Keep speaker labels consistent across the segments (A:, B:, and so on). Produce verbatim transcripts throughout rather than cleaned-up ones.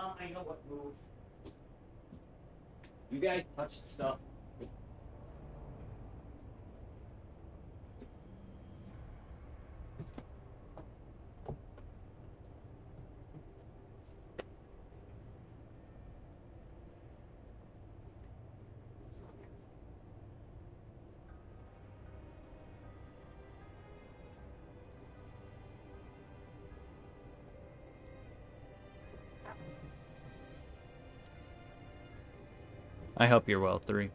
A: Mom, I know what move. You guys touched stuff. I hope you're well, three.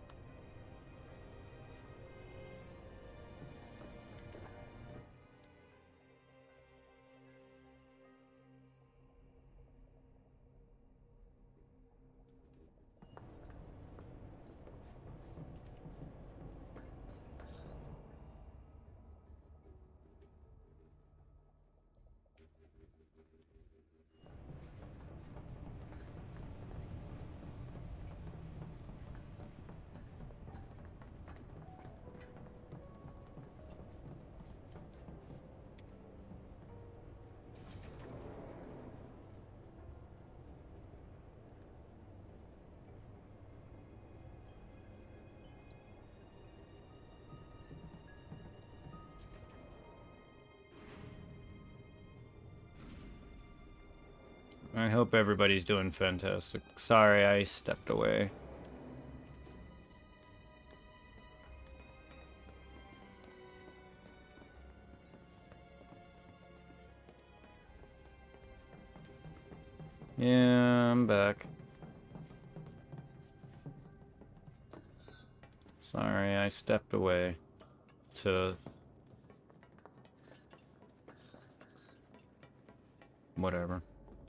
A: I hope everybody's doing fantastic. Sorry, I stepped away. Yeah, I'm back. Sorry, I stepped away to... whatever.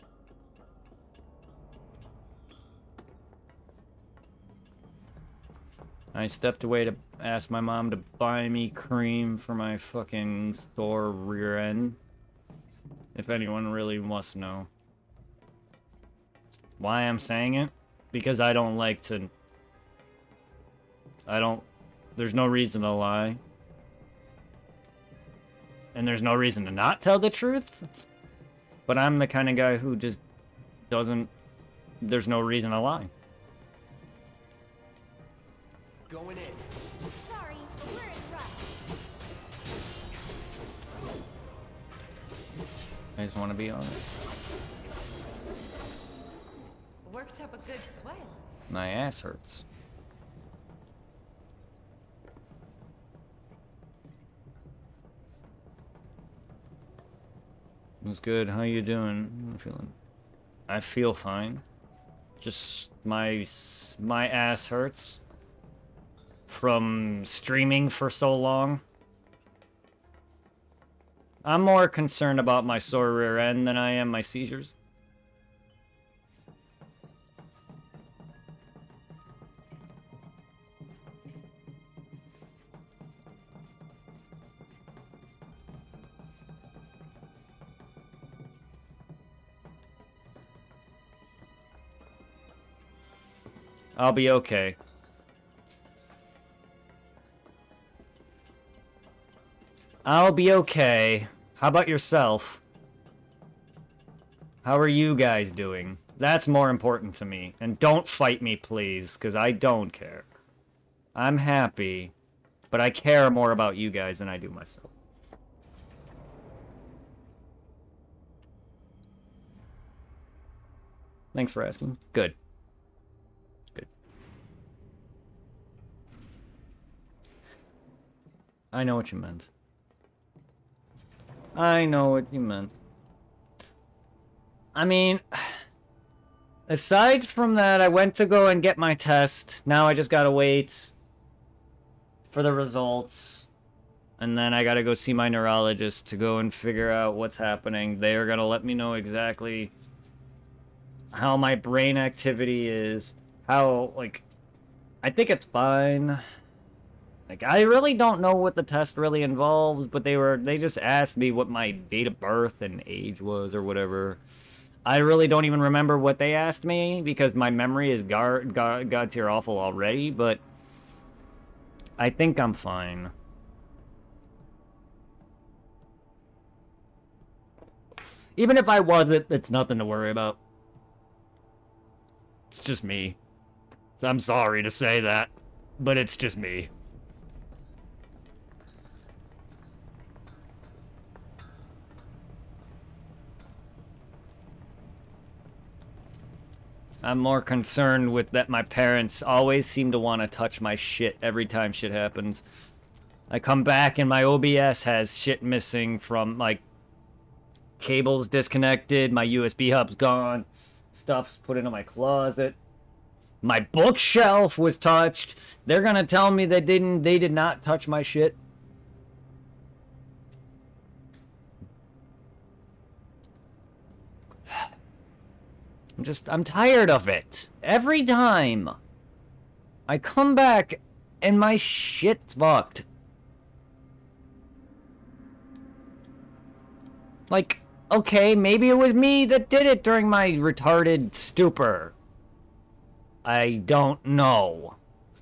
A: I stepped away to ask my mom to buy me cream for my fucking sore rear end. If anyone really wants to know. Why I'm saying it? Because I don't like to... I don't... There's no reason to lie. And there's no reason to not tell the truth. But I'm the kind of guy who just doesn't... There's no reason to lie.
B: Going in.
C: Sorry, we're in a rush.
A: I just want to be honest.
C: Worked up a good sweat.
A: My ass hurts. It's good. How you doing? I'm feeling. I feel fine. Just my my ass hurts from streaming for so long. I'm more concerned about my sore rear end than I am my seizures. I'll be okay. I'll be okay. How about yourself? How are you guys doing? That's more important to me. And don't fight me, please, because I don't care. I'm happy, but I care more about you guys than I do myself. Thanks for asking. Good. Good. I know what you meant. I know what you meant. I mean, aside from that, I went to go and get my test. Now I just gotta wait for the results. And then I gotta go see my neurologist to go and figure out what's happening. They are gonna let me know exactly how my brain activity is. How, like, I think it's fine. Like, I really don't know what the test really involves, but they were, they just asked me what my date of birth and age was or whatever. I really don't even remember what they asked me because my memory is god, god, god tier awful already, but I think I'm fine. Even if I wasn't, it's nothing to worry about. It's just me. I'm sorry to say that, but it's just me. I'm more concerned with that my parents always seem to want to touch my shit every time shit happens. I come back and my O B S has shit missing from, like, cables disconnected, my U S B hub's gone, stuff's put into my closet. My bookshelf was touched. They're gonna tell me they didn't, they did not touch my shit. I'm just, I'm tired of it. Every time I come back and my shit's fucked. Like, okay, maybe it was me that did it during my retarded stupor. I don't know.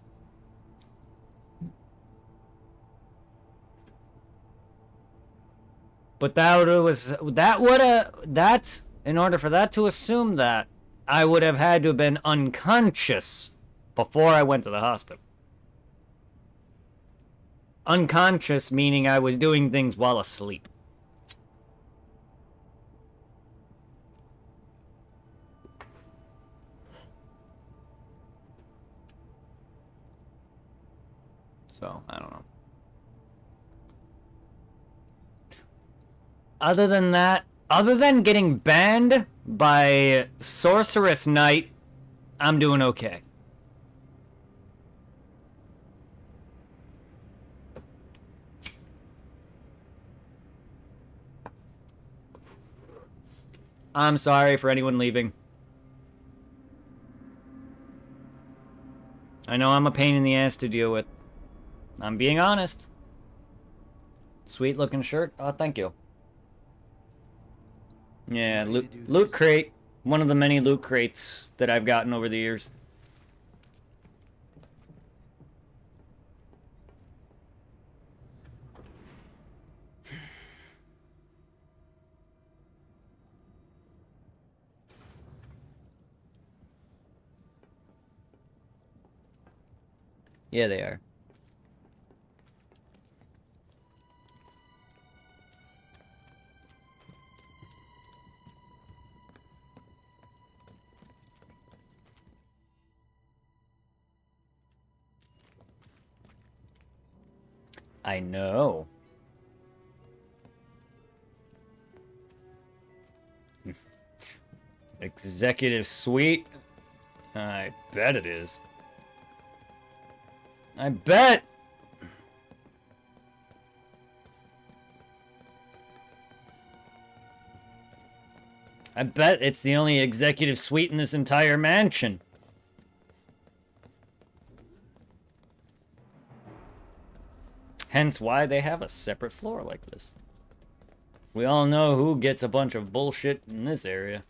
A: But that was, that would have, that's, in order for that to assume that, I would have had to have been unconscious before I went to the hospital. Unconscious meaning I was doing things while asleep. So, I don't know. Other than that, other than getting banned by Sorceress Knight, I'm doing okay. I'm sorry for anyone leaving. I know I'm a pain in the ass to deal with. I'm being honest. Sweet looking shirt. Oh, thank you. Yeah, loot, loot crate. One of the many loot crates that I've gotten over the years. Yeah, they are. I know. Executive suite? I bet it is. I bet! I bet it's the only executive suite in this entire mansion. Hence why they have a separate floor like this. We all know who gets a bunch of bullshit in this area.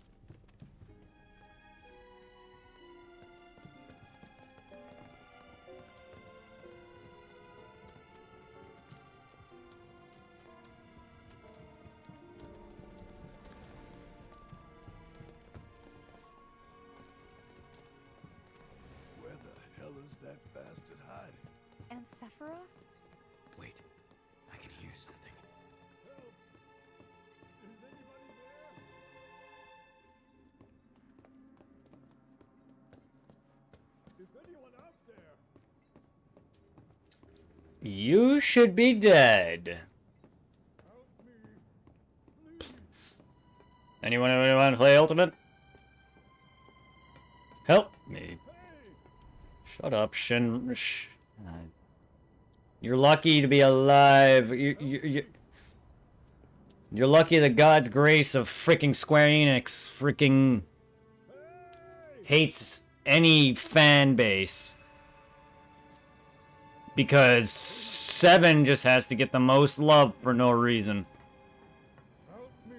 D: Where the hell is that bastard hiding?
C: And Sephiroth?
B: Wait, I can hear something.
A: You should be dead. Anyone, anyone want to play Ultimate? Help me. Shut up, Shin. Sh uh, you're lucky to be alive. You, you, you, you're lucky the God's grace of freaking Square Enix freaking hates any fan base. Because Seven just has to get the most love for no reason.
D: Help me,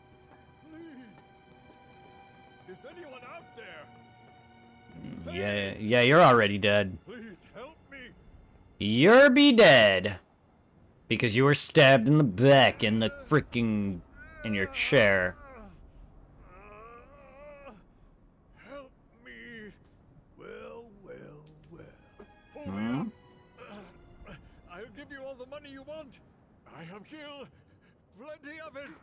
D: please. Is anyone out there?
A: Yeah, yeah, you're already dead.
D: Please help me.
A: You're be dead. Because you were stabbed in the back in the freaking... in your chair.
D: Help me.
E: all the money you want. I have killed plenty of it.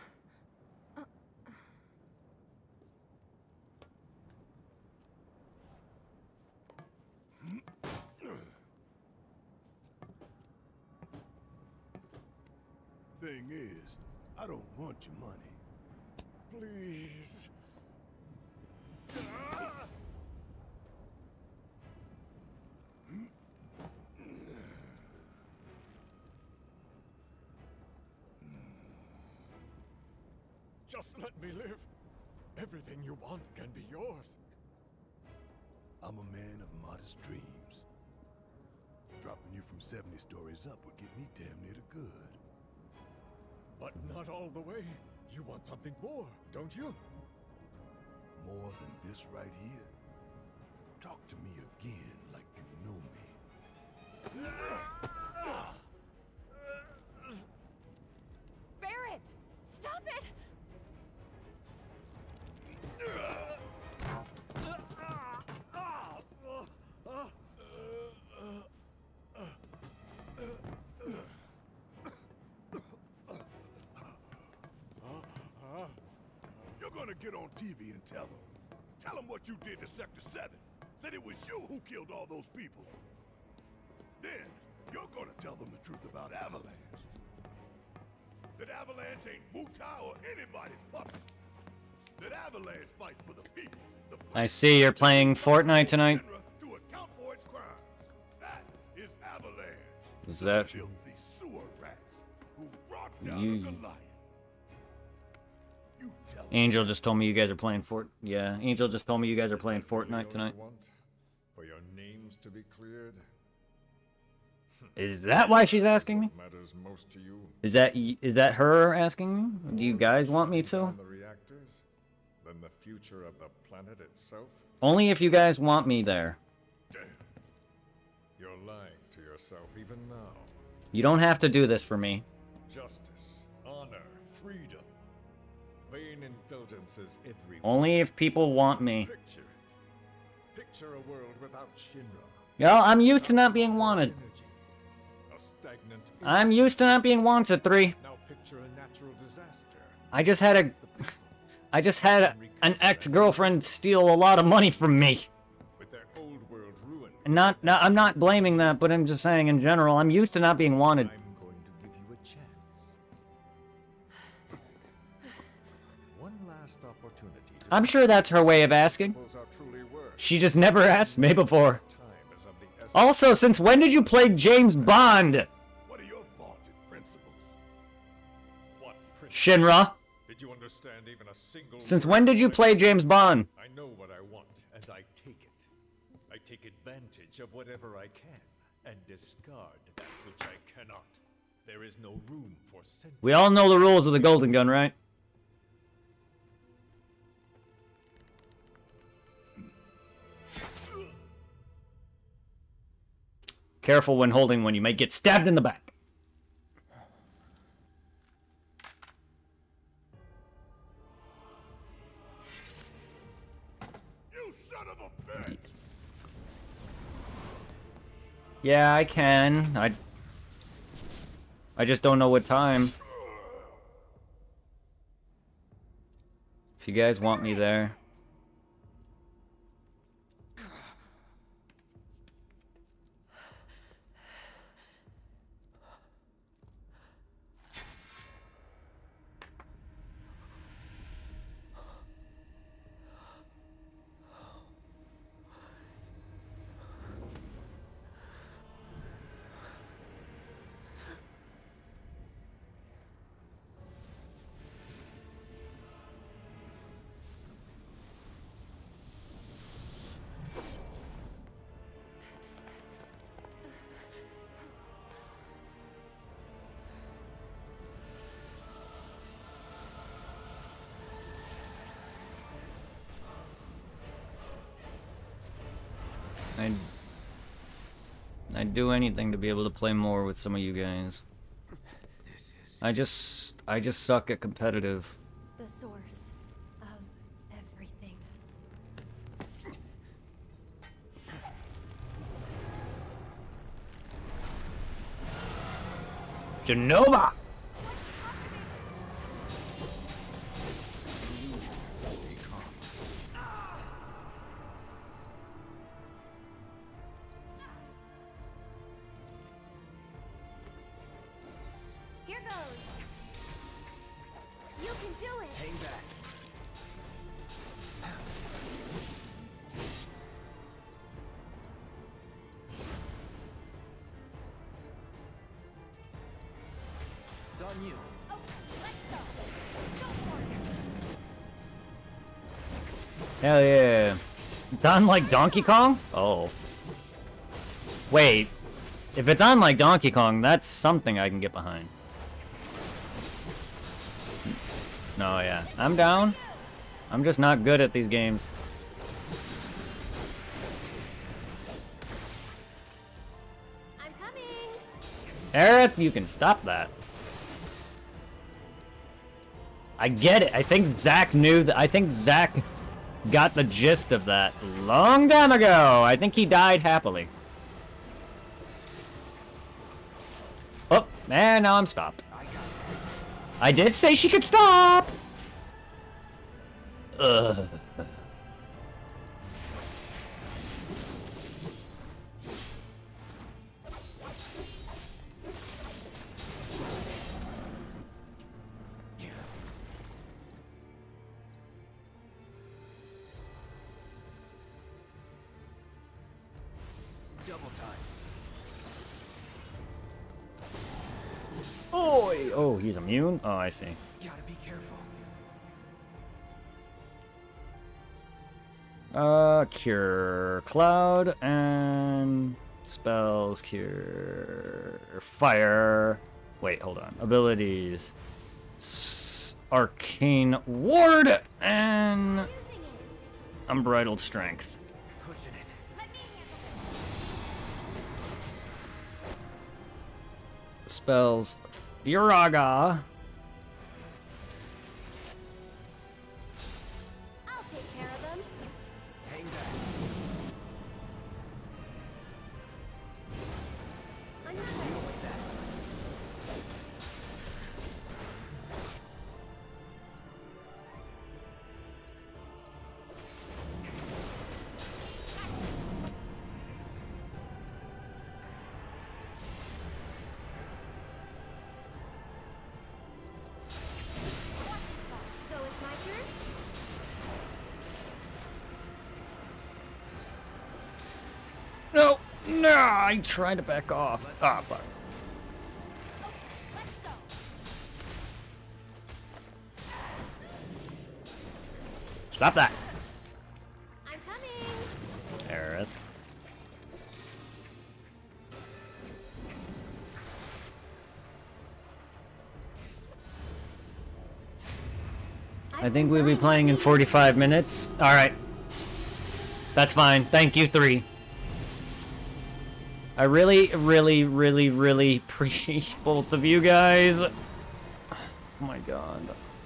D: Thing is, I don't want your money.
E: Please. Just let me live. Everything you want can be yours.
D: I'm a man of modest dreams. Dropping you from seventy stories up would get me damn near to good.
E: But not all the way. You want something more, don't you?
D: More than this right here? Talk to me again like you know me.
C: Barrett! Stop it!
D: You're gonna get on T V and tell them. Tell them what you did to Sector seven. That it was you who killed all those people. Then, you're gonna tell them the truth about Avalanche. That Avalanche ain't Wu-Tao or anybody's puppet. That Avalanche fights for the people. The
A: I see you're playing Fortnite tonight.
D: to account for its crimes. That is Avalanche.
A: Is that
D: Filthy sewer rats who brought down
A: You-
D: a Goliath. You tell them.
A: Angel just told me you guys are playing Fort. Yeah, Angel just told me you guys are playing
E: Really all
A: Fortnite
E: you
A: tonight.
E: want? For your names to be cleared?
A: Is that why she's asking me?
E: What matters most to you?
A: Is that y- is that her asking me? Do you guys want me to?
E: On the reactors? Then the future of the planet itself?
A: Only if you guys want me there.
E: You're lying to yourself even now.
A: You don't have to do this for me.
E: Justice, honor, freedom. Vain indulgences everywhere.
A: Only if people want me.
E: Picture it. Picture a world without Shinra.
A: Yo, I'm used to not being wanted.
E: Energy. A stagnant
A: I'm used to not being wanted, three.
E: Now picture a natural disaster.
A: I just had a I just had an ex-girlfriend steal a lot of money from me.
E: With their old world ruined.
A: And not, not I'm not blaming that, but I'm just saying in general, I'm used to not being wanted.
E: I'm going to give you a chance. One last opportunity to
A: I'm sure that's her way of asking.
E: those are truly worth.
A: She just never asked me before.
E: Time is of the essence.
A: Also, since when did you play James Bond?
D: What are your vaunted principles?
E: What prince?
A: Shinra?
E: Did you understand even a single
A: Since
E: word
A: when did you
E: of it?
A: play James Bond?
E: I know what I want, and I take it. I take advantage of whatever I can, and discard that which I cannot. There is no room for sentiment.
A: We all know the rules of the Golden Gun, right? Careful when holding one, you may get stabbed in the back.
D: You son of a bitch!
A: Yeah, I can. I I just don't know what time. If you guys want me there. I'd, I'd do anything to be able to play more with some of you guys.
B: This is
A: I just, I just suck at competitive.
C: The source of everything.
A: Genova!
C: Here goes. You can do it.
B: Hang back. It's on you.
C: Okay, let's go. Go for it.
A: Hell yeah. It's on like Donkey Kong? Oh. Wait. If it's on like Donkey Kong, that's something I can get behind. No, yeah. I'm down. I'm just not good at these games.
C: I'm coming.
A: Aerith, you can stop that. I get it. I think Zach knew that. I think Zach got the gist of that long time ago. I think he died happily. Oh, man, now I'm stopped. I did say she could stop! Ugh.
B: Double time.
A: Oh, oh, he's immune? Oh, I see.
B: Gotta be careful.
A: Uh, cure cloud and spells, cure fire. Wait, hold on. Abilities. S arcane ward and
C: Using it.
A: unbridled strength.
B: Pushing it.
C: Let me handle
A: Spells Furaga.
C: it. I'll take care of them.
B: Hang back.
C: Another.
B: Deal with that.
C: So it's my turn?
A: No, no, I tried to back off. Ah, fuck.
C: Let's go.
A: Stop that.
C: I'm coming.
A: Aerith. I think we'll be playing in forty-five minutes. Alright. That's fine. Thank you, three. I really, really, really, really appreciate both of you guys. Oh my god.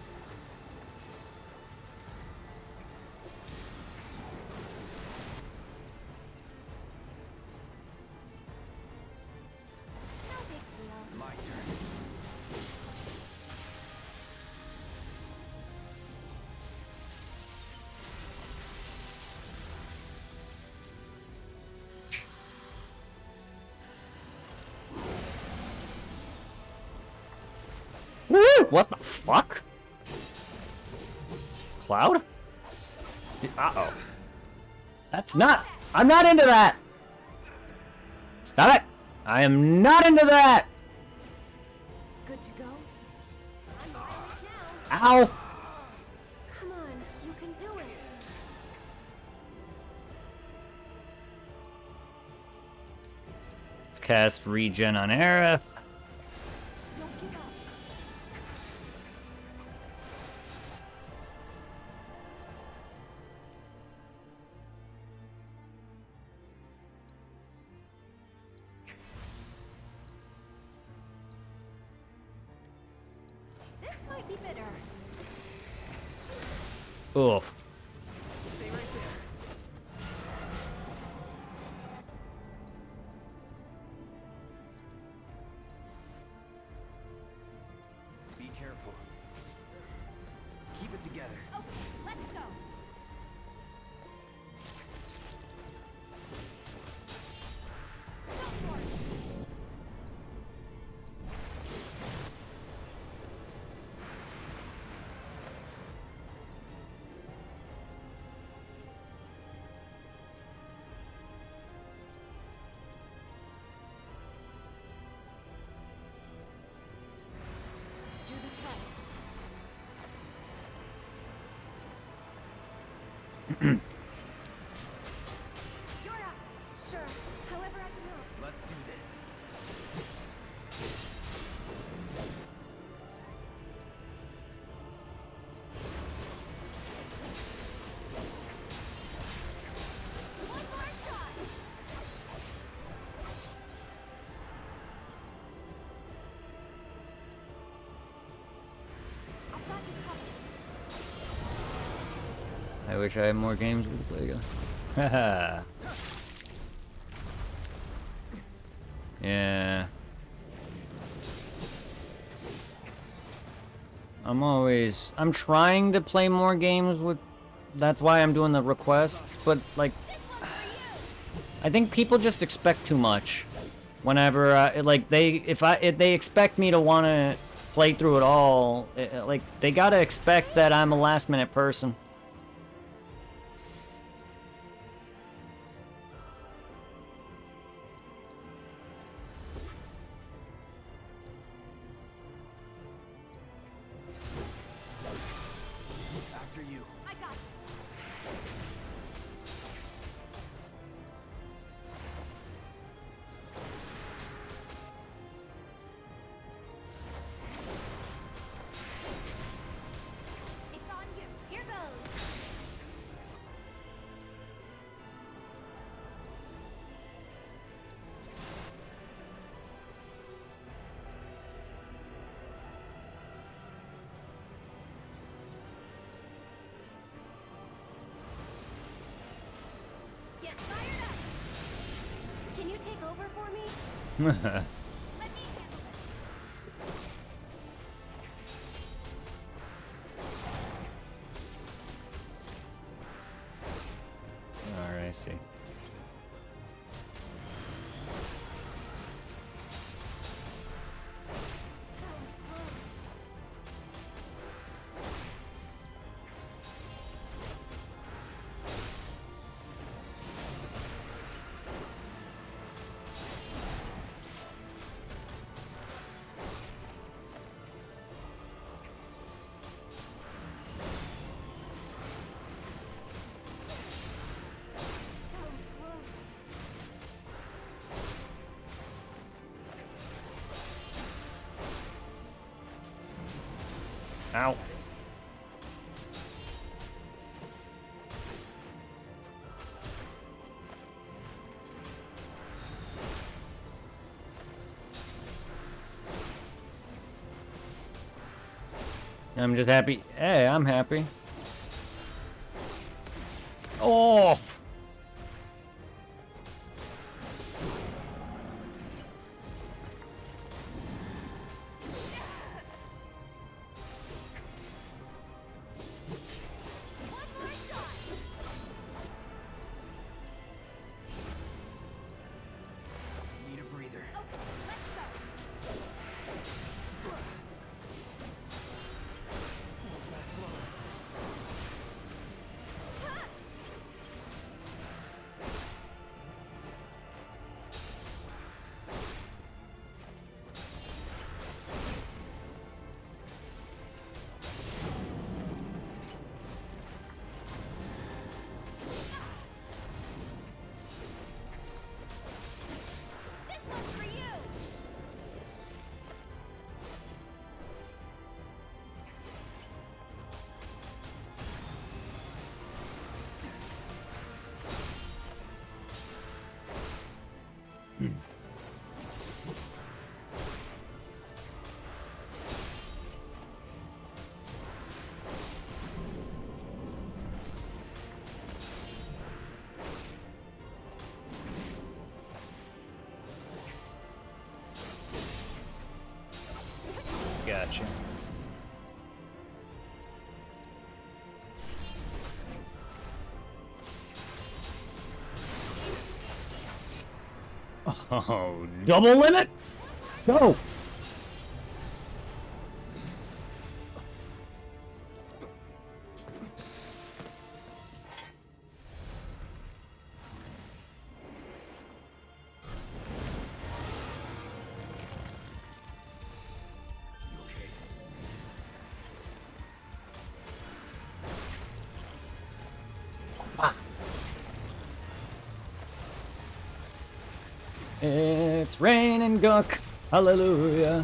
C: No big deal.
B: My turn.
A: Woo! What the fuck? Cloud? Uh-oh. That's not... I'm not into that! Stop it! I am not into that!
C: Good to go? I'm right now.
A: Ow!
C: Come on, you can do it.
A: Let's cast regen on Aerith.
C: Don't give up. This might be bitter.
A: Oof.
B: Stay right there. it together.
C: Okay, let's go. Go for it. Let's do this right. You're up. Sure. However I can help.
B: Let's do this.
C: One more shot. I've got you covered.
A: I wish I had more games we could play together. Haha. Yeah. I'm always... I'm trying to play more games with... That's why I'm doing the requests, but, like...
C: This one's for you.
A: I think people just expect too much. Whenever, uh, like, they... If I... If they expect me to want to play through it all, uh, like, they gotta expect that I'm a last-minute person.
B: After you.
C: I got this. It's on you. Here goes. Get fired up. Can you take over for me? Let me handle this.
A: Alright, I see. Ow. I'm just happy. Hey, I'm happy. Off.
C: One more shot.
B: Need a breather.
C: Okay, let's go. This one's for you.
A: Gotcha. Oh, double limit! Go! It's raining gunk. Hallelujah.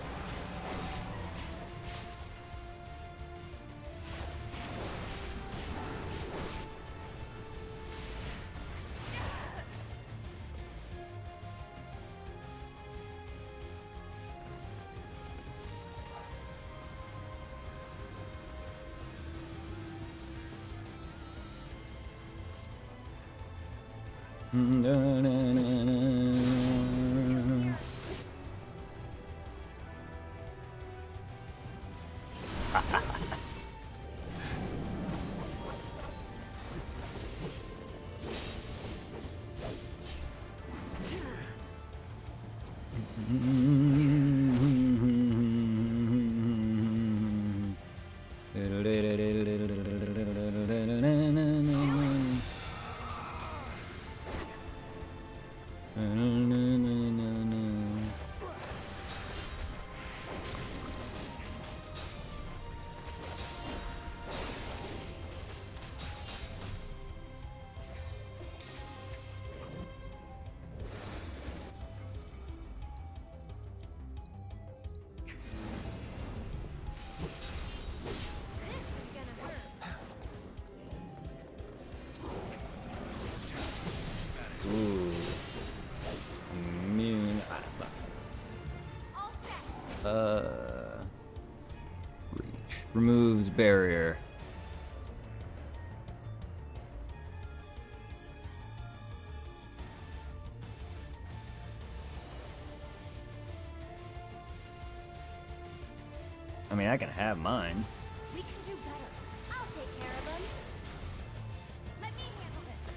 A: Ooh. Immune. Uh. Reach. Removes barrier. I mean, I can have mine.
C: We can do better. I'll take care of them. Let me handle this.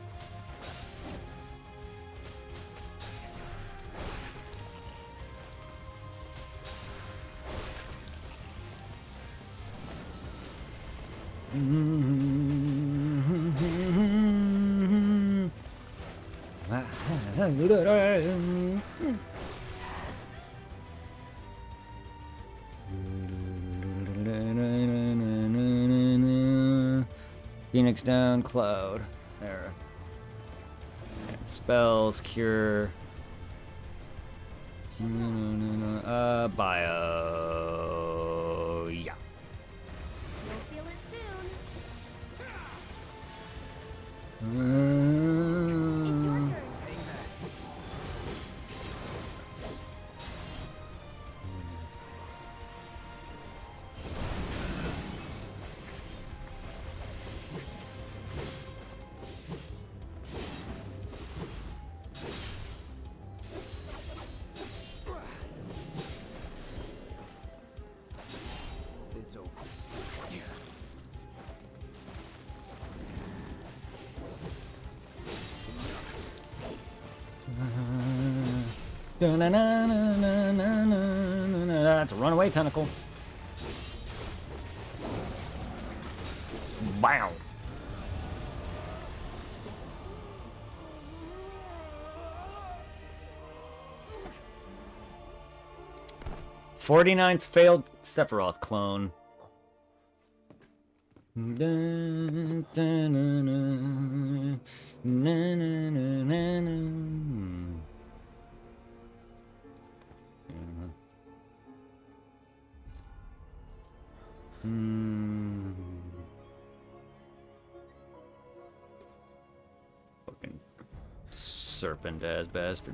A: Phoenix down, Cloud. There. Spells, cure. Uh, bio. Yeah.
C: You'll feel it soon.
A: Uh,
C: It's your turn.
B: It's over.
A: That's a runaway tentacle. Wow. forty-ninth failed Sephiroth clone. Dun, dun, dun, dun, na, na, na, na, na. Yeah. Hmm. Fucking serpent ass bastard.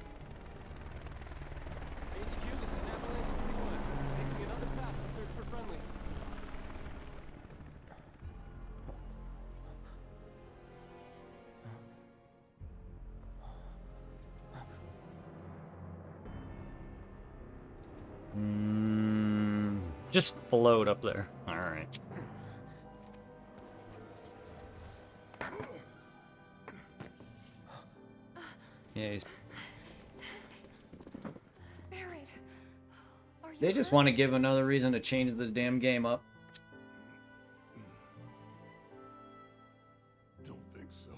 F: H Q, this is Avalanche three one. Taking another pass to search for friendlies.
A: Mm, just float up there. All right. Yeah, he's They just want to give another reason to change this damn game up.
D: Don't think so.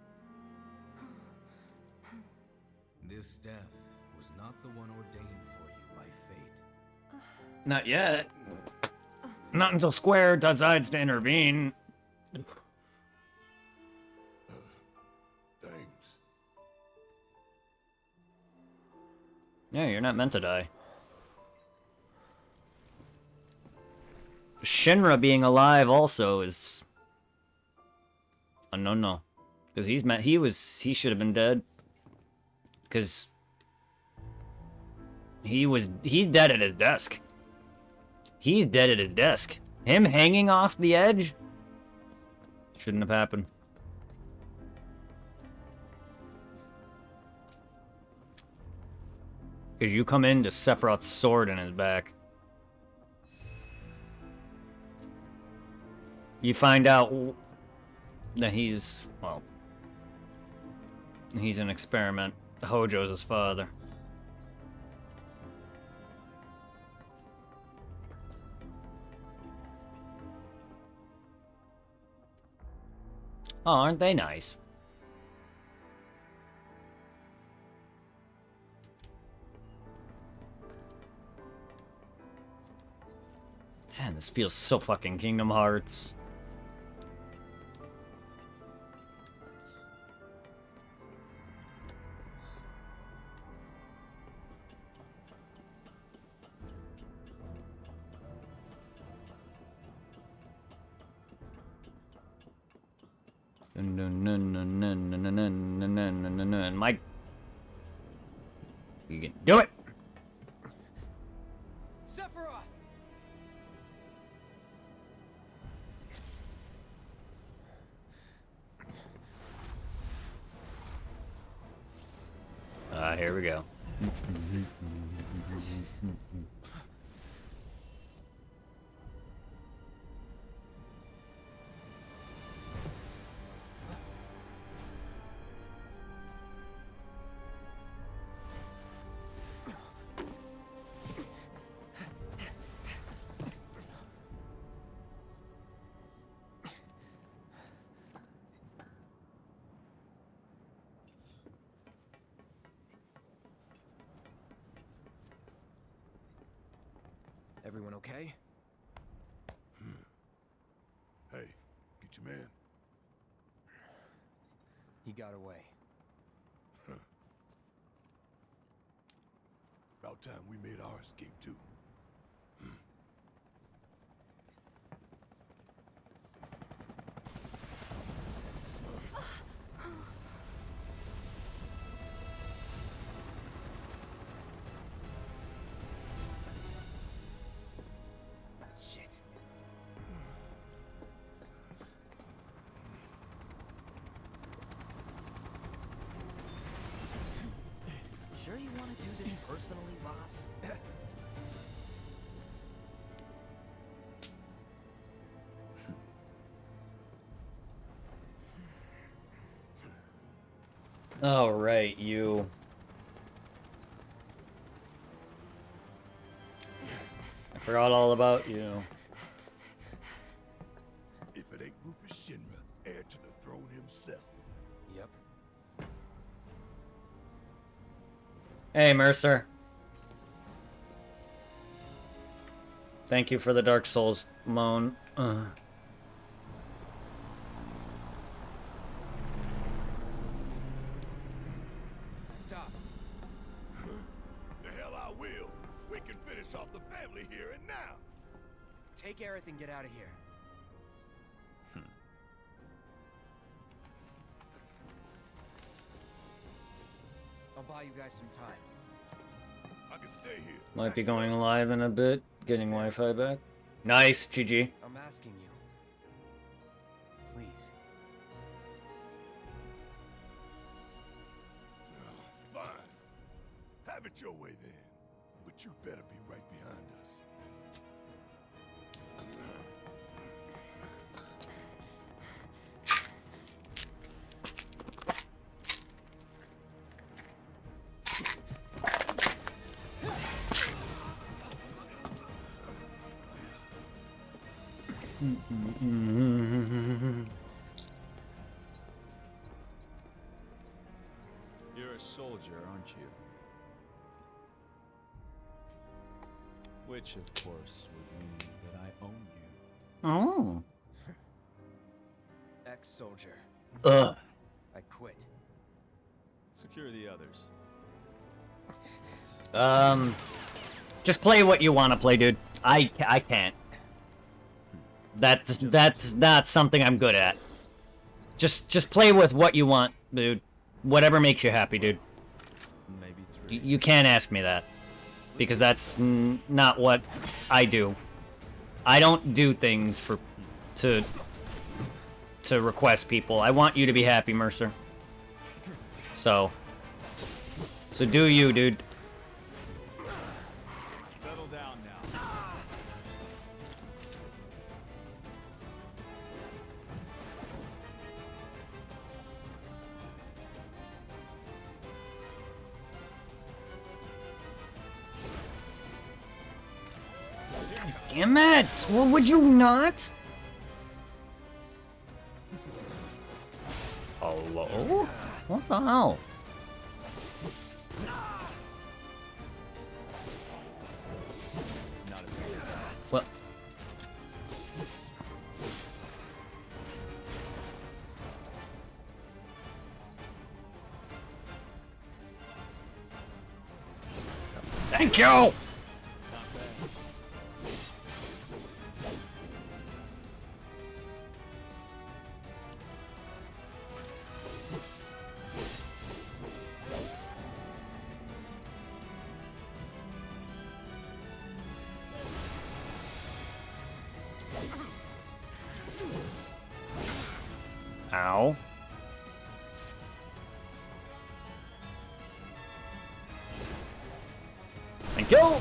B: This death was not the one ordained for you by fate.
A: Not yet. Not until Square decides to intervene.
D: Thanks.
A: Yeah, you're not meant to die. Shinra being alive also is a no-no, because he's meant he was he should have been dead, because he was he's dead at his desk. He's dead at his desk. Him hanging off the edge shouldn't have happened. Because you come into Sephiroth's sword in his back. You find out that he's, well, he's an experiment. Hojo's his father. Oh, aren't they nice? Man, this feels so fucking Kingdom Hearts. And Mike, you can do it.
F: Sephiroth!
A: Ah, here we go.
B: Everyone okay?
D: Hey, get your man.
B: He got away.
D: About time we made our escape too.
B: Shit.
G: Sure you want to do this personally, Ross?
A: All right, you. I forgot all about you.
D: If it ain't Rufus Shinra, heir to the throne himself.
B: Yep.
A: Hey, Mercer. Thank you for the Dark Souls moan. Uh.
F: Stop.
D: The hell I will. We can finish off the family here and now.
B: Take Aerith and get out of here. I'll buy you guys some time.
D: I can stay here.
A: Might be going live in a bit. Getting Wi-Fi back. Nice, G G.
B: I'm asking you. Please.
D: Oh, fine. Have it your way then. But you better be right behind us.
E: You're a soldier, aren't you? Which, of course, would mean that I own you.
A: Oh.
G: Ex-soldier.
A: Ugh.
G: I quit.
E: Secure the others.
A: Um, just play what you want to play, dude. I, I can't. That's that's not something I'm good at. Just just play with what you want, dude. Whatever makes you happy, dude.
E: Maybe three.
A: Y you can't ask me that, because that's n not what I do. I don't do things for to to request people. I want you to be happy, Mercer. So, so do you, dude.
E: Settle down now.
A: Damn it! Well, would you not? Hello? What the hell? Well. Thank you! Ow. Thank you!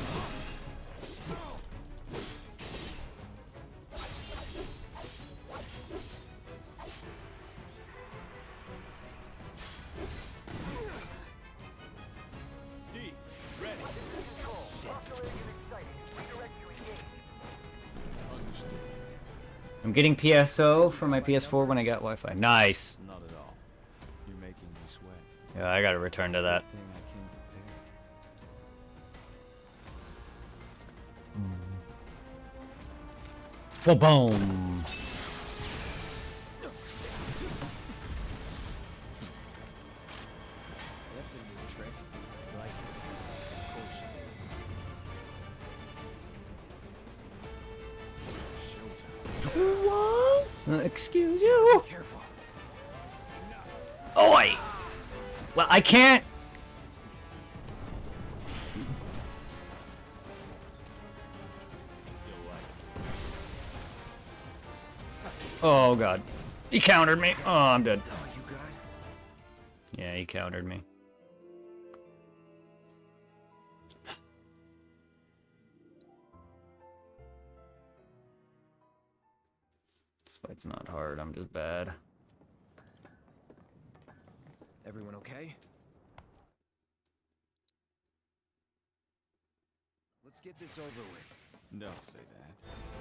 E: D, ready. Understood.
A: I'm getting P S O for my P S four when I got Wi-Fi. Nice!
E: Not at all. You're making me sweat.
A: Yeah, I gotta return to that.
E: Thing I can't
A: Well, boom!
G: That's a new trick. Like Showtime.
A: What? Uh, excuse you?
G: Careful.
A: Oi! Well, I can't. Oh god. He countered me. Oh, I'm dead.
G: Oh, you got it?
A: Yeah, he countered me. This fight's not hard, I'm just bad.
G: Everyone okay? Let's get this over with.
E: Don't say that.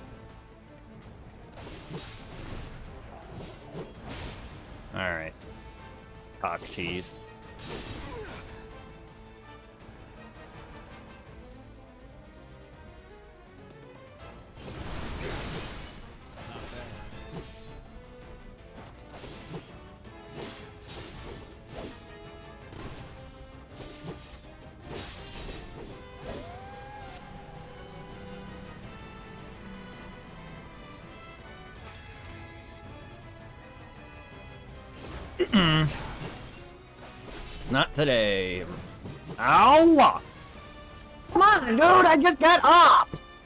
A: Alright. Cock cheese. Not today. Ow! Come on, dude, I just got up!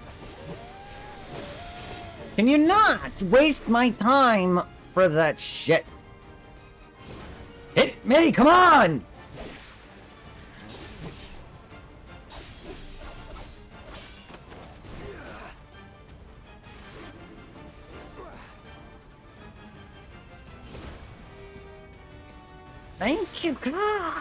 A: Can you not waste my time for that shit? Hit me, come on! Thank you, God!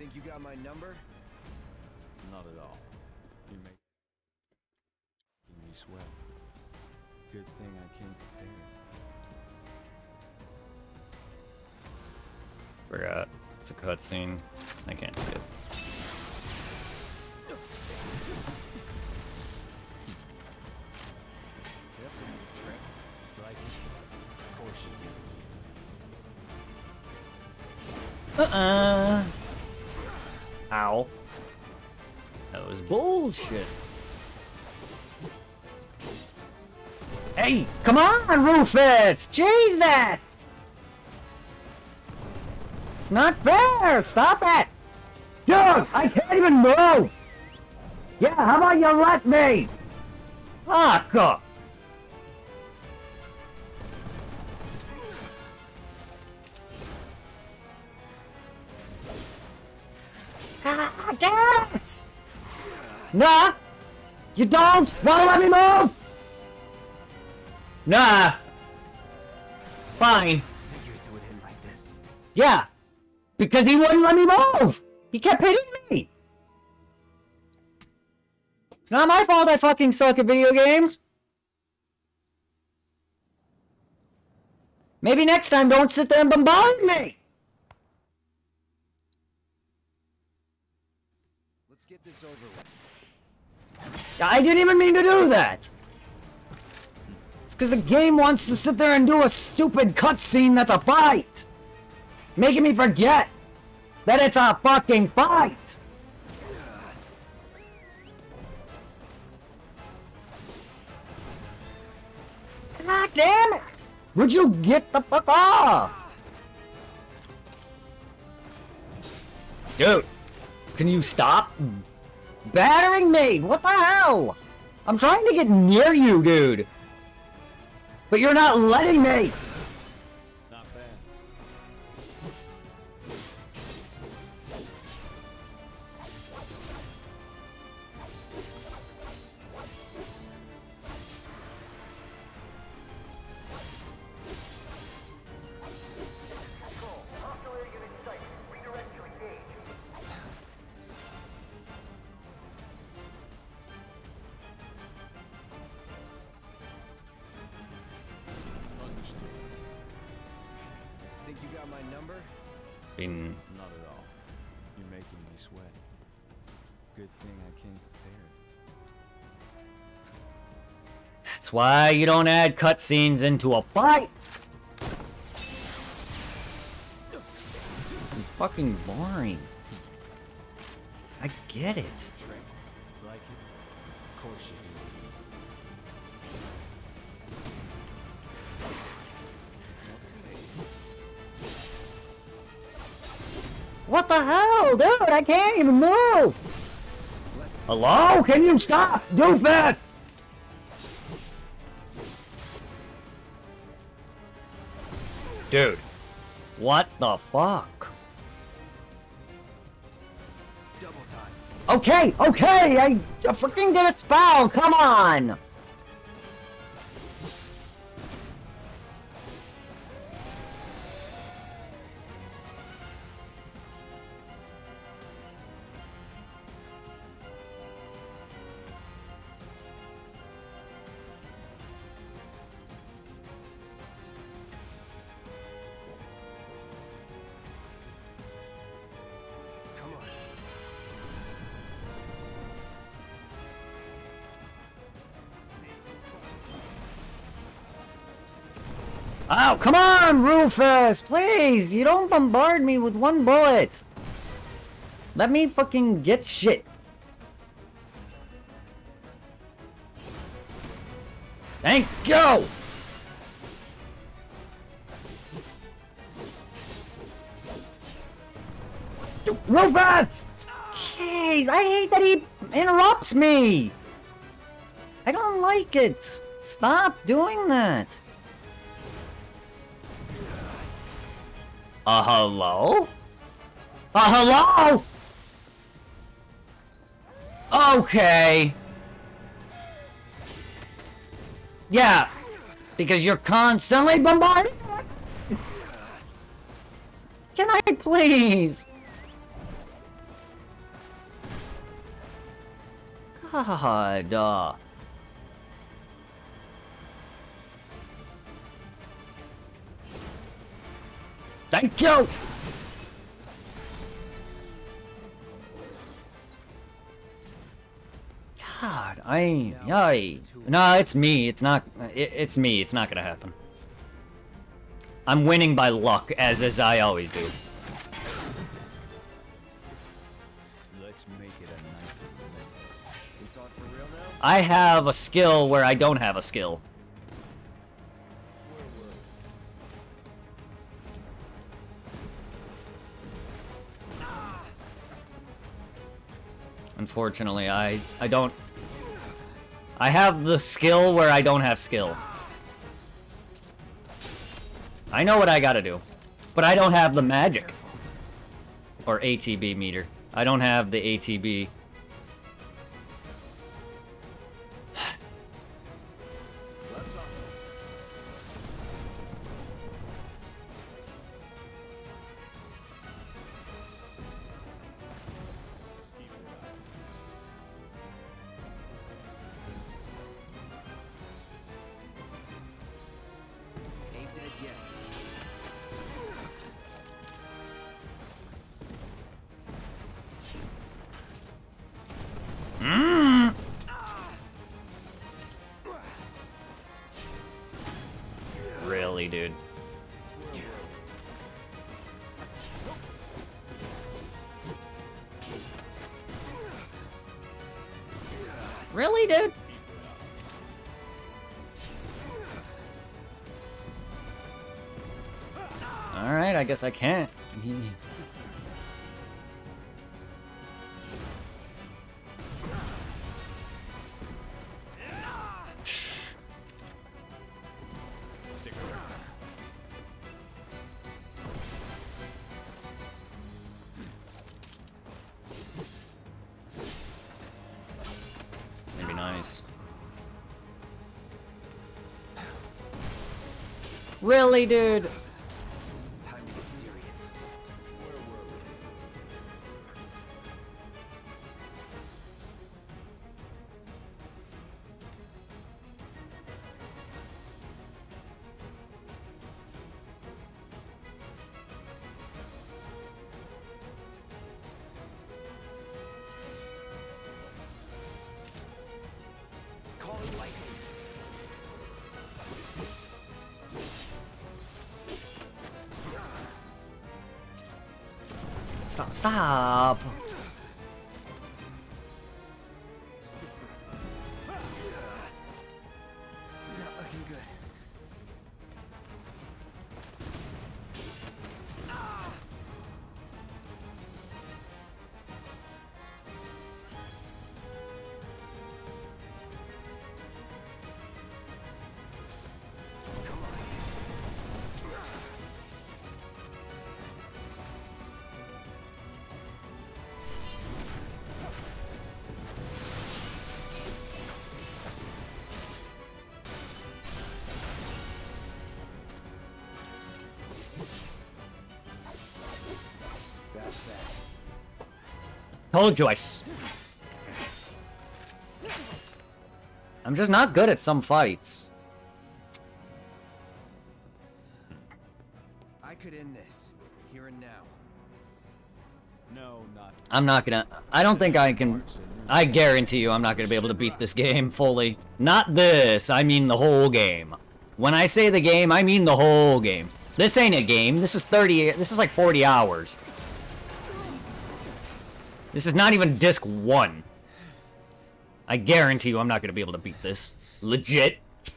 G: Think you got my number?
H: Not at all. You make me sweat. Good thing I came prepared.
A: Forgot. It's a cutscene. I can't skip.
G: That's a new trick. Like it? Of course you do.
A: Uh-uh. Ow. That was bullshit. Hey, come on, Rufus! Jesus! It's not fair! Stop it! Dude, I can't even move! Yeah, how about you let me? Fuck up! God damn it! Nah! You don't wanna let me move! Nah! Fine.
G: Figures it would end like this.
A: Yeah! Because he wouldn't let me move! He kept hitting me! It's not my fault I fucking suck at video games! Maybe next time don't sit there and bombard me!
G: Let's get this over with.
A: I didn't even mean to do that! It's because the game wants to sit there and do a stupid cutscene that's a fight! Making me forget that it's a fucking fight! God damn it! Would you get the fuck off? Dude, can you stop battering me? What the hell? I'm trying to get near you, dude. But you're not letting me!
H: Not bad.
D: Understood.
G: Think you got my number?
A: Been
H: Not at all. You're making me sweat. Good thing I came prepared.
A: That's why you don't add cutscenes into a fight. It's fucking boring. I get it.
H: Trick. Like it? Of course you do.
A: What the hell, dude? I can't even move. Hello? Can you stop? Doofus! Dude. What the fuck?
G: Double time.
A: Okay, okay, I, I freaking did a spell, come on!
G: Come on.
A: Oh, come on, Rufus! Please! You don't bombard me with one bullet! Let me fucking get shit. Thank you! Rufus! Jeez, I hate that he interrupts me! I don't like it! Stop doing that! Uh, hello? Uh, hello? Okay. Yeah, because you're constantly bombarding us. Can I please? God. Uh. Thank you! God, I... Yay. No, it's me. It's not... It, it's me. It's not gonna happen. I'm winning by luck, as as I always do.
H: Let's make it a night to remember.
G: It's on for real now?
A: I have a skill where I don't have a skill. Unfortunately, I I don't... I have the skill where I don't have skill. I know what I gotta do. But I don't have the magic. Or A T B meter. I don't have the A T B.
G: Ain't dead yet.
A: Mm. Really, dude. Really, dude? Alright, I guess I can't. Maybe nice. Really, dude?
G: Time to get serious. Call it lightning.
A: Stop, stop.
G: Not looking good.
A: Told you I s- I'm just not good at some fights.
G: I could end this here and now.
H: No, not.
A: I'm not gonna... I don't think I can... I guarantee you I'm not gonna be able to beat this game fully. Not this, I mean the whole game. When I say the game, I mean the whole game. This ain't a game, this is thirty... This is like forty hours. This is not even disc one. I guarantee you I'm not gonna be able to beat this. Legit.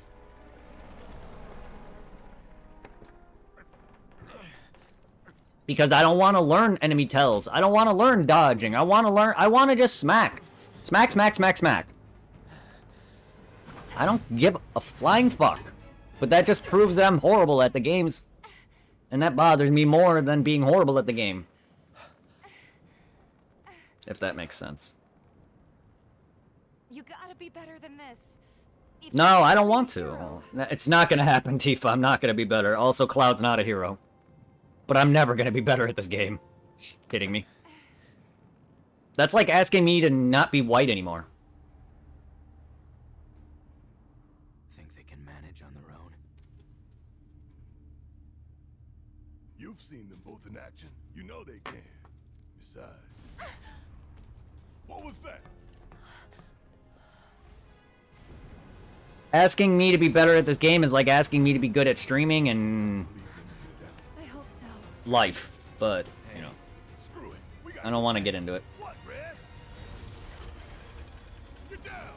A: Because I don't want to learn enemy tells. I don't want to learn dodging. I want to learn... I want to just smack. Smack, smack, smack, smack. I don't give a flying fuck. But that just proves that I'm horrible at the games. And that bothers me more than being horrible at the game. If that makes sense.
C: You gotta be better than this. If
A: No,
C: you're
A: I don't
C: a
A: want to.
C: hero.
A: It's not gonna happen, Tifa. I'm not gonna be better. Also, Cloud's not a hero. But I'm never gonna be better at this game. Kidding me. That's like asking me to not be white anymore.
D: seen them both in action. You know they can. Besides... What was that?
A: Asking me to be better at this game is like asking me to be good at streaming and
C: I hope so.
A: life, but, you know,
D: Screw it. We got
A: I don't want to get into it.
D: What, Red? Get down!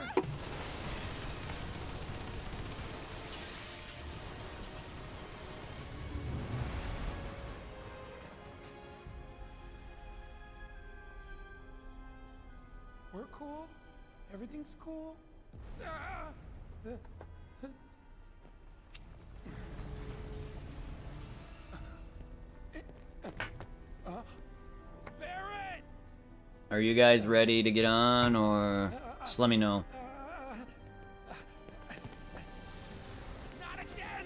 F: We're cool. Everything's cool. Ah! Barret!
A: Are you guys ready to get on, or just let me know?
F: Not again!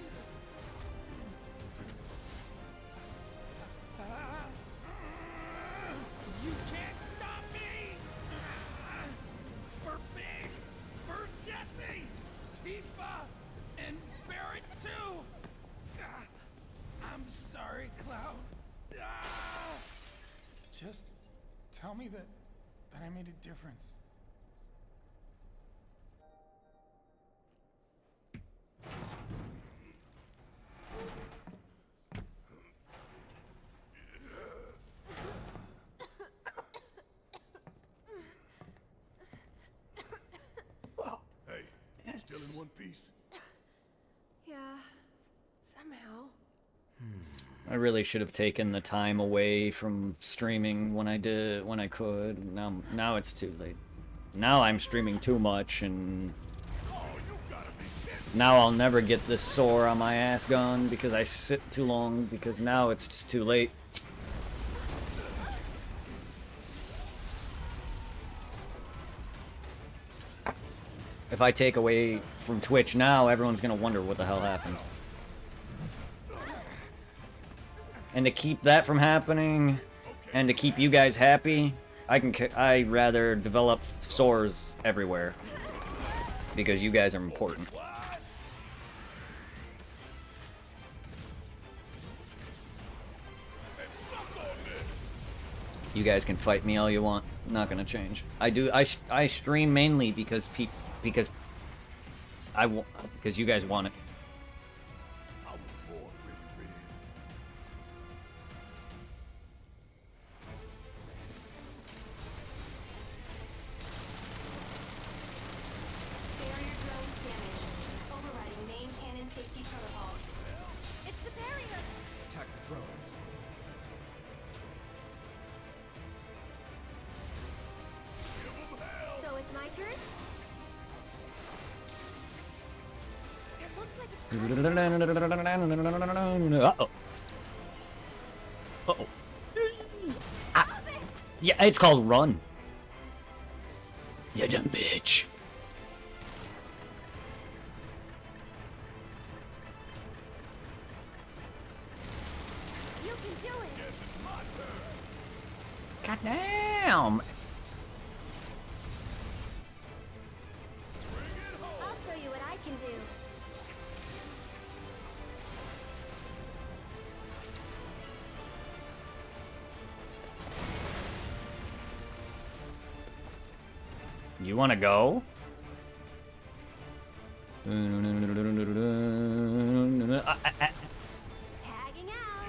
F: You can't stop me! For Biggs! For Jesse! Tifa! And Barret too! I'm sorry, Cloud. Just tell me that that I made a difference.
D: Hey, still in one piece?
C: Yeah, somehow.
A: I really should have taken the time away from streaming when I did, when I could. Now, now it's too late. Now I'm streaming too much, and now I'll never get this sore on my ass gone because I sit too long, because now it's just too late. If I take away from Twitch now, everyone's gonna wonder what the hell happened. And to keep that from happening, and to keep you guys happy, I can I rather develop sores everywhere because you guys are important. You guys can fight me all you want. Not gonna change. I do. I I stream mainly because pe because I want because you guys want it.
D: I was born ready, ready.
C: Barrier drones damaged. Overriding main cannon safety protocols. It's the barrier!
B: Attack the drones.
C: So it's my turn? It looks like it's
A: Uh-oh. Uh-oh. Ah. Yeah, it's called Run. You dumb bitch.
C: You can do it!
A: God damn.
C: I'll show you what I can do.
A: You wanna go?
C: Tagging out!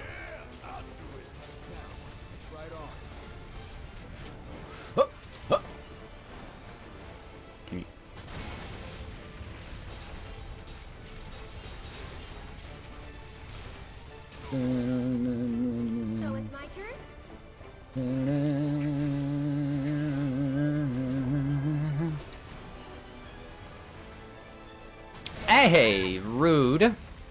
B: It's right on.
A: Oh, oh. Can you...
C: So it's my turn?
A: Hey, rude.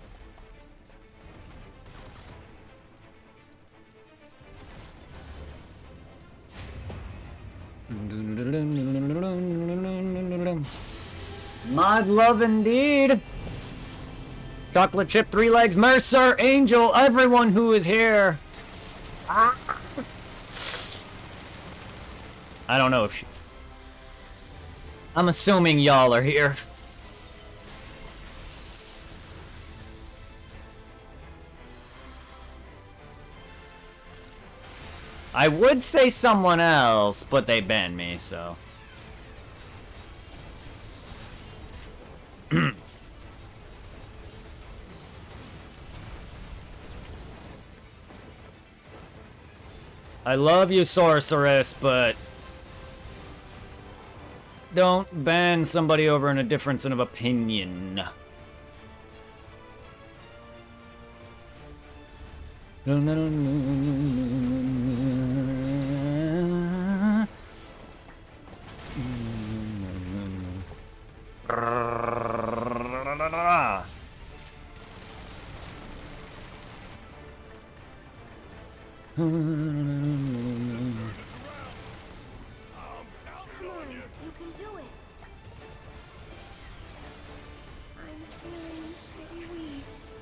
A: Mod love indeed. Chocolate chip, three legs, Mercer, Angel, everyone who is here. Ah. I don't know if she's... I'm assuming y'all are here. I would say someone else, but they banned me, so. I love you, Sorceress, but don't ban somebody over in a difference of opinion.
C: Come on, you can do it. I'm feeling pretty weak.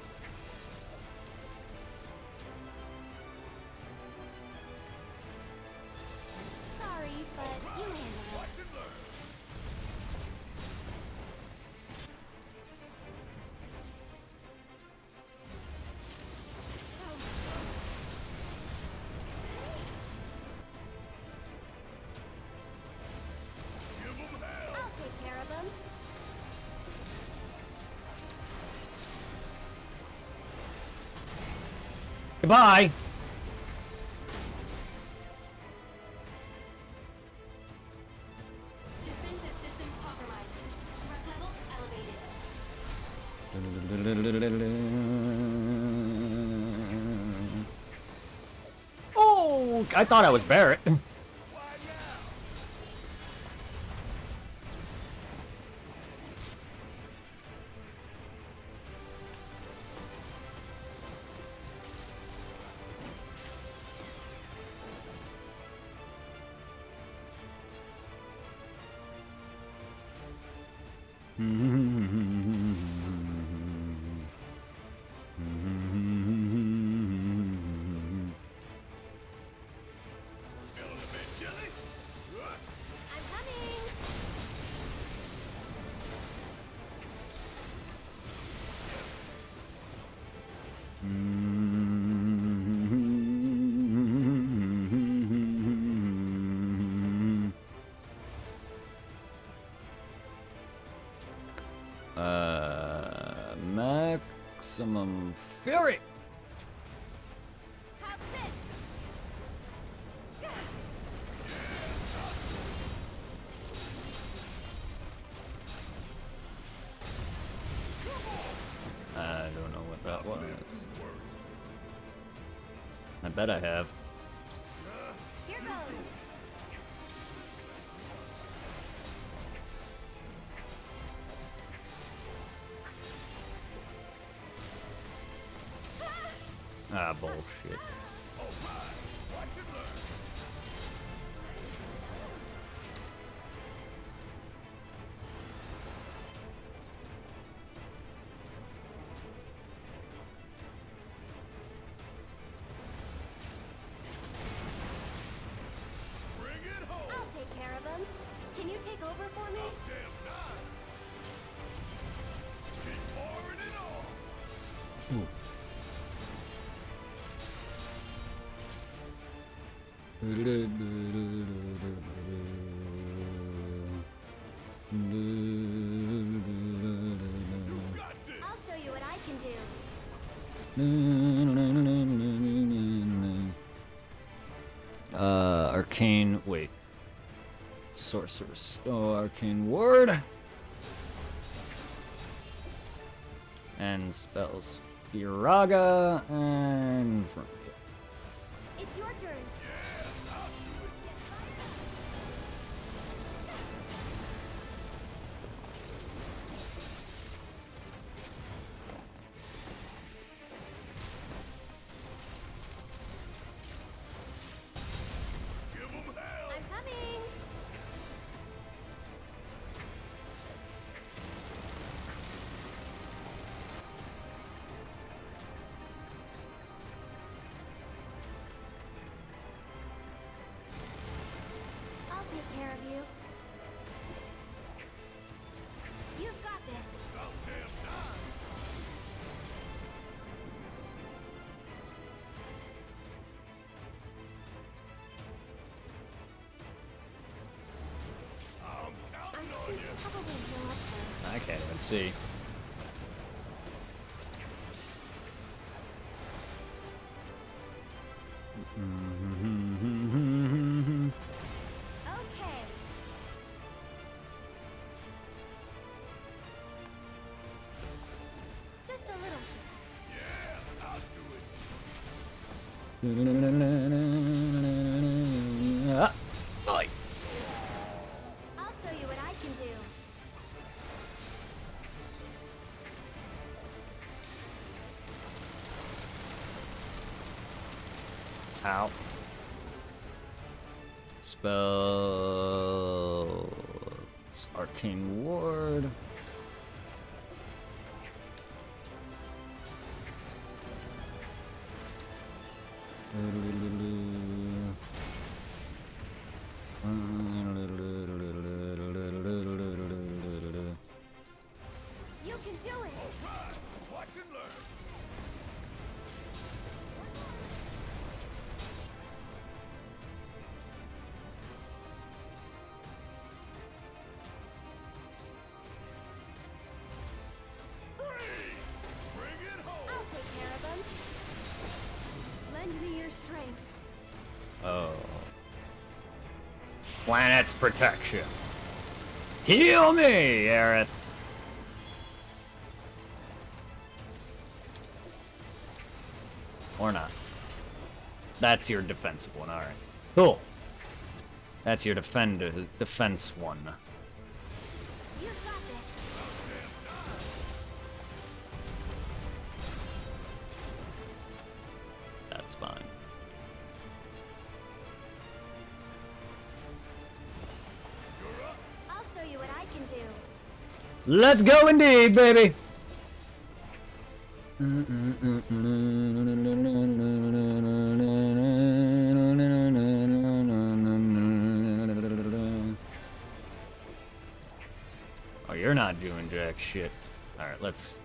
C: Sorry, but you handle it.
D: Watch and learn. Give 'em hell.
C: I'll take care of them.
A: Goodbye.
C: Defensive systems compromised. Threat level elevated.
A: Oh, I thought I was Barrett.
D: Why now? Feeling a bit chilly? Huh?
C: I'm coming.
A: Uh, maximum fury.
C: Have this.
A: I don't know what that was. I bet I have.
C: Here goes.
A: Ah, bullshit.
D: Oh my! Watch and learn. Bring it home.
C: I'll take care of them. Can you take over for me?
D: Damn time. Keep pouring it on. Got this.
C: I'll show you what I can do.
A: Uh, arcane. Wait. Sorceress. Oh, arcane ward. And spells. Firaga and.
C: It's your turn.
D: Give 'em hell.
C: I'm coming. I'll take care of you. You've got this.
D: About damn time.
C: should probably heal up first.
A: I can't even see.
C: Okay. Just a little.
D: Yeah, I'll do it.
A: Ah, oi.
C: I'll show you what I can do.
A: Ow. Spells. Arcane Ward.
C: You can do it.
D: Right, watch and learn. Freeze! Bring it home.
C: I'll take care of them. Lend me your strength.
A: Oh. Planet's protection. Heal me, Aerith. Or not. That's your defensive one, alright. Cool. That's your defend defense one.
C: You've got this.
A: That's fine.
C: I'll show you what I can do.
A: Let's go indeed, baby! Oh, you're not doing jack shit. Alright, let's...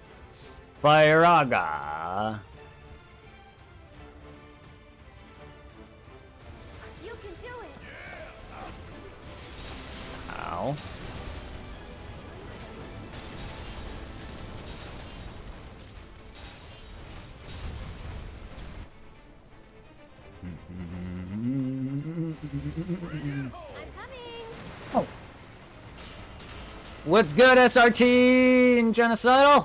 A: Firaga!
C: You can do it.
A: Ow.
C: I'm coming.
A: Oh. What's good, S R T and Genocidal?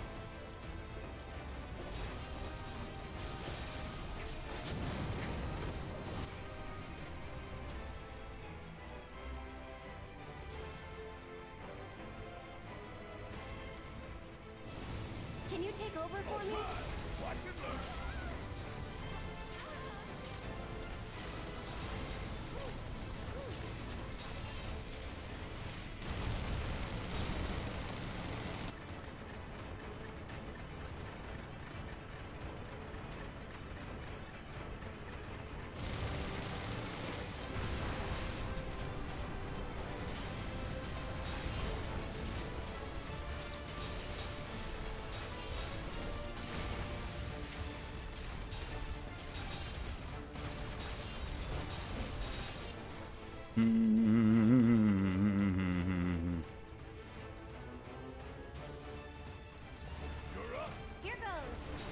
C: Can you take over for me?
D: Watch and learn. You're up.
C: Here goes.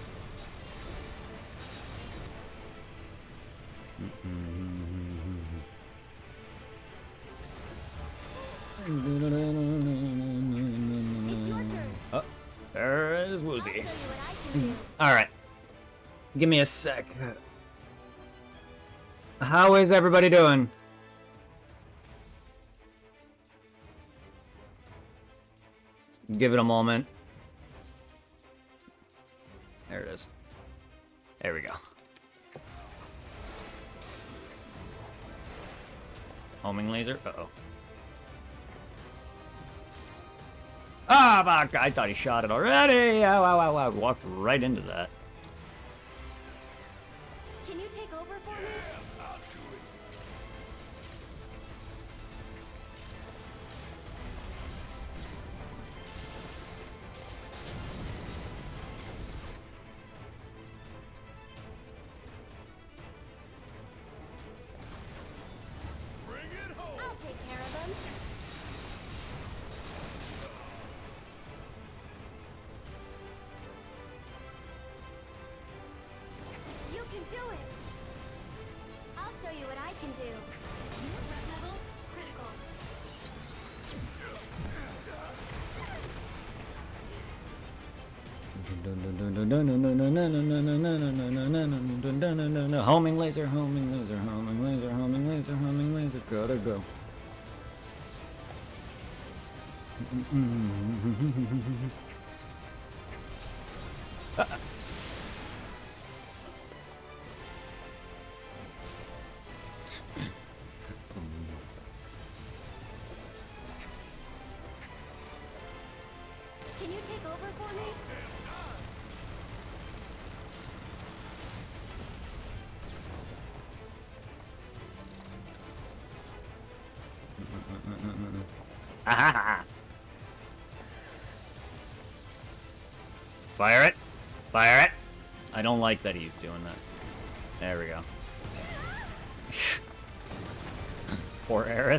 C: It's your turn.
A: Oh, there is
C: I'll show
A: Woozy.
C: you what I can do.
A: Alright. Give me a sec. How is everybody doing? Give it a moment. There it is. There we go. Homing laser? Uh-oh. Ah, fuck! I thought he shot it already! Ow, ow, ow, ow. Walked right into that.
C: Can you take over for me?
D: I'll do it. Bring it home.
C: I'll take care of them.
A: Homing laser, homing laser, homing laser, homing laser, homing laser, gotta go. Ah.
C: Can you take over for me?
A: Fire it. Fire it. I don't like that he's doing that. There we go. Poor Aerith.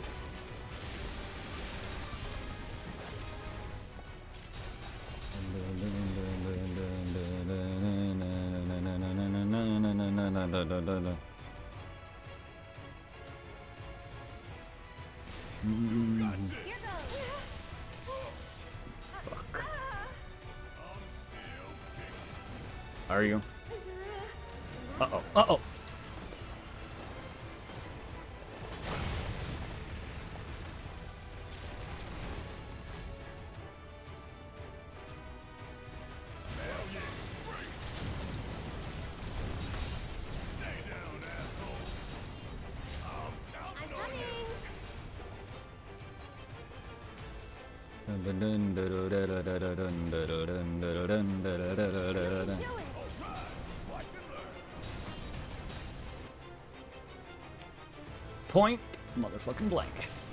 A: Are you? Uh-oh. Uh-oh. Point motherfucking blank.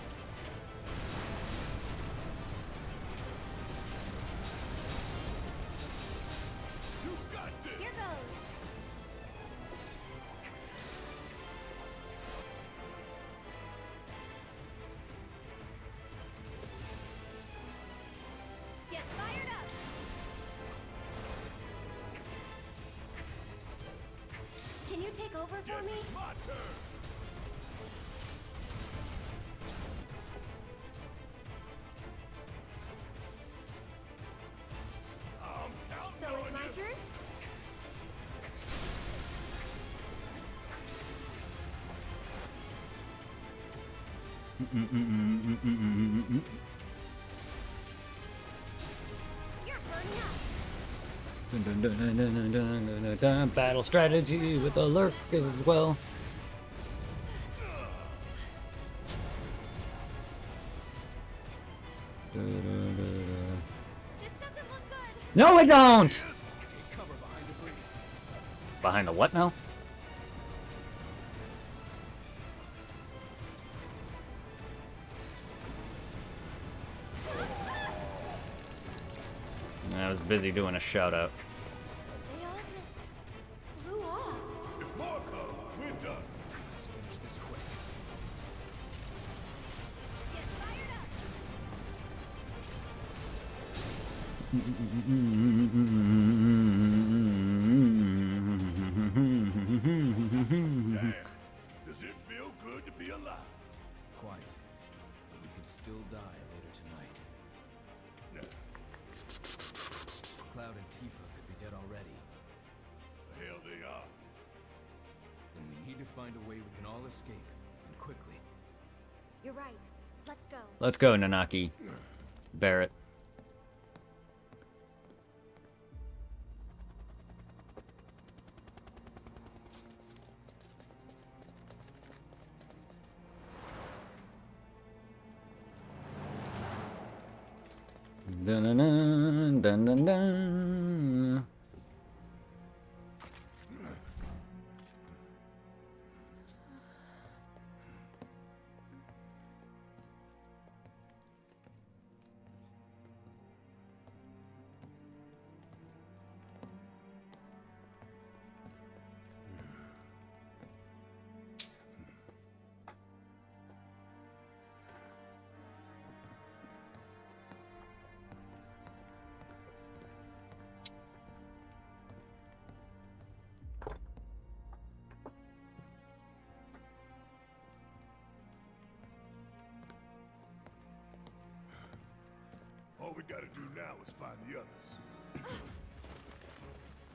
C: Here goes. Get fired up. Can you take over for me?
D: My turn.
C: So it's my turn? You're burning up.
A: Battle strategy with a lurk as well.
C: This doesn't look good.
A: No, I don't!
F: Take cover behind debris.
A: Behind the what now? I was busy doing a shout out.
C: They all just blew off.
D: If more come, we're done.
F: Let's finish this quick.
C: Get fired up.
D: Damn. Does it feel good to be alive?
B: Quite. But we could still die later tonight. Cloud and Tifa could be dead already.
D: The hell they are.
B: And we need to find a way we can all escape, and quickly.
C: You're right. Let's go.
A: Let's go, Nanaki. Barrett. Dun dun dun dun dun dun.
D: All we gotta do now is find the others.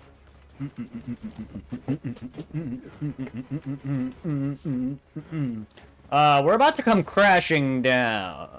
A: Uh, we're about to come crashing down.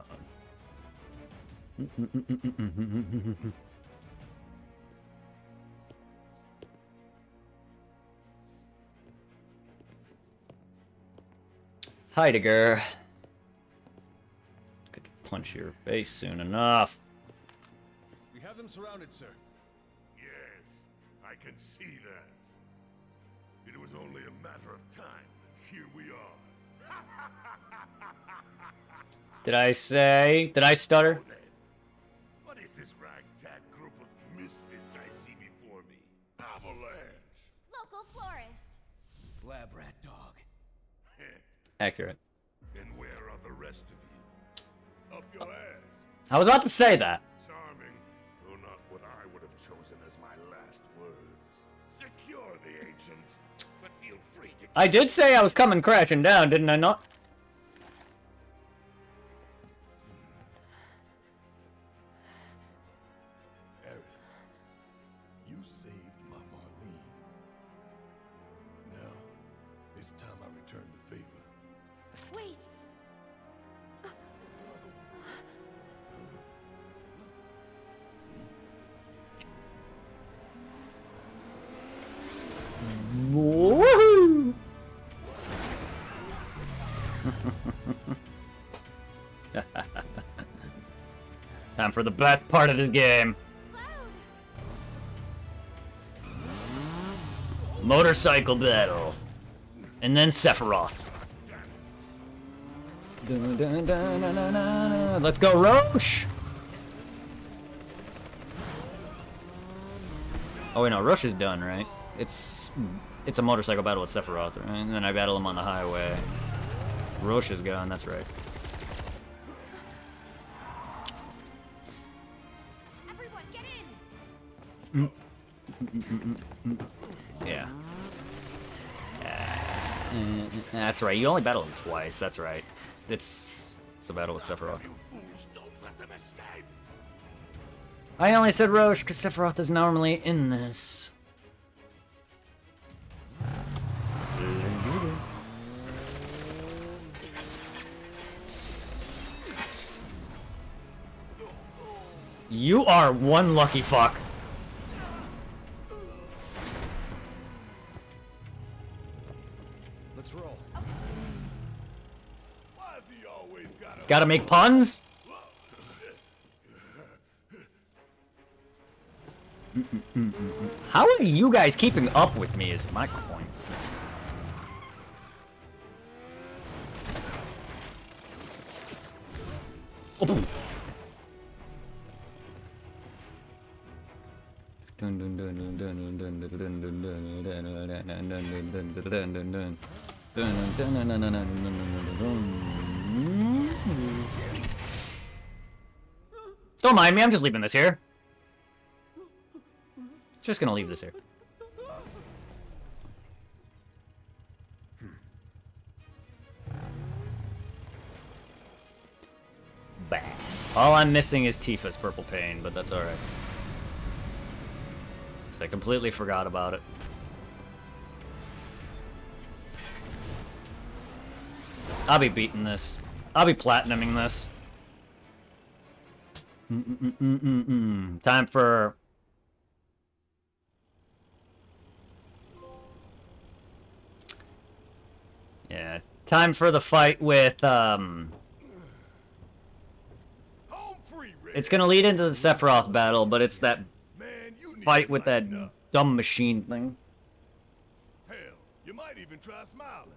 A: Heidegger. Could punch your face soon enough.
E: We have them surrounded, sir.
D: Yes, I can see that. It was only a matter of time. Here we are.
A: Did I say? Did I stutter?
D: So then, what is this ragtag group of misfits I see before me? Avalanche!
C: Local florist.
G: Lab rat dog.
A: Accurate.
D: And where are the rest of you? Up your ass.
A: I was about to say that.
D: Charming, though not what I would have chosen as my last words. Secure the ancient, but feel free to...
A: I did say I was coming crashing down, didn't I not?
D: Aerith, you saved my Marlene. Now, it's time I return the favor.
C: Wait.
A: Woohoo! Time for the best part of this game. Motorcycle battle. And then Sephiroth. Dun, dun, dun, dun, dun, dun, dun. Let's go, Roche! Oh wait, no, Roche is done, right? It's it's a motorcycle battle with Sephiroth, right? And then I battle him on the highway. Roche is gone, that's right.
C: Everyone, get in.
A: Yeah. Uh, that's right, you only battle him twice, that's right. It's it's a battle with Sephiroth.
D: You fools, don't let them escape!
A: I only said Roche because Sephiroth is normally in this. You are one lucky fuck.
E: Let's roll.
D: Why has he always got a...
A: Gotta make puns? How are you guys keeping up with me is my point. Oh, boom. Don't mind me, I'm just leaving this here. Just gonna leave this here. Bah. All I'm missing is Tifa's purple pain, but that's alright. I completely forgot about it. I'll be beating this. I'll be platinuming this. Mm -mm -mm -mm -mm. Time for... Yeah, time for the fight with, um... It's gonna lead into the Sephiroth battle, but it's that fight with that dumb machine thing.
D: Hell, you might even try smiling.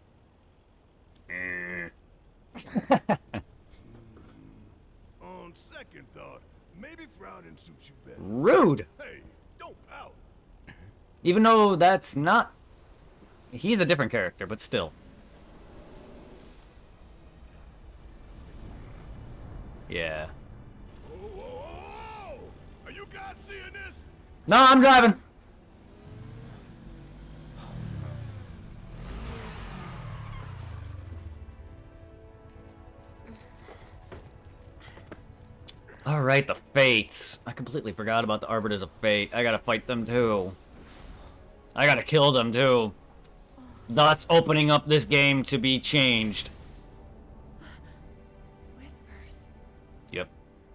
D: On second thought, maybe frowning suits you better.
A: Rude!
D: Hey, don't pout.
A: Even though that's not... He's a different character, but still. Yeah.
D: Whoa, whoa, whoa, whoa! Are you guys seeing this?
A: No, I'm driving! Alright, the Fates. I completely forgot about the Arbiters of Fate. I gotta fight them too. I gotta kill them too. Thus opening up this game to be changed.
C: Whispers.
A: Yep.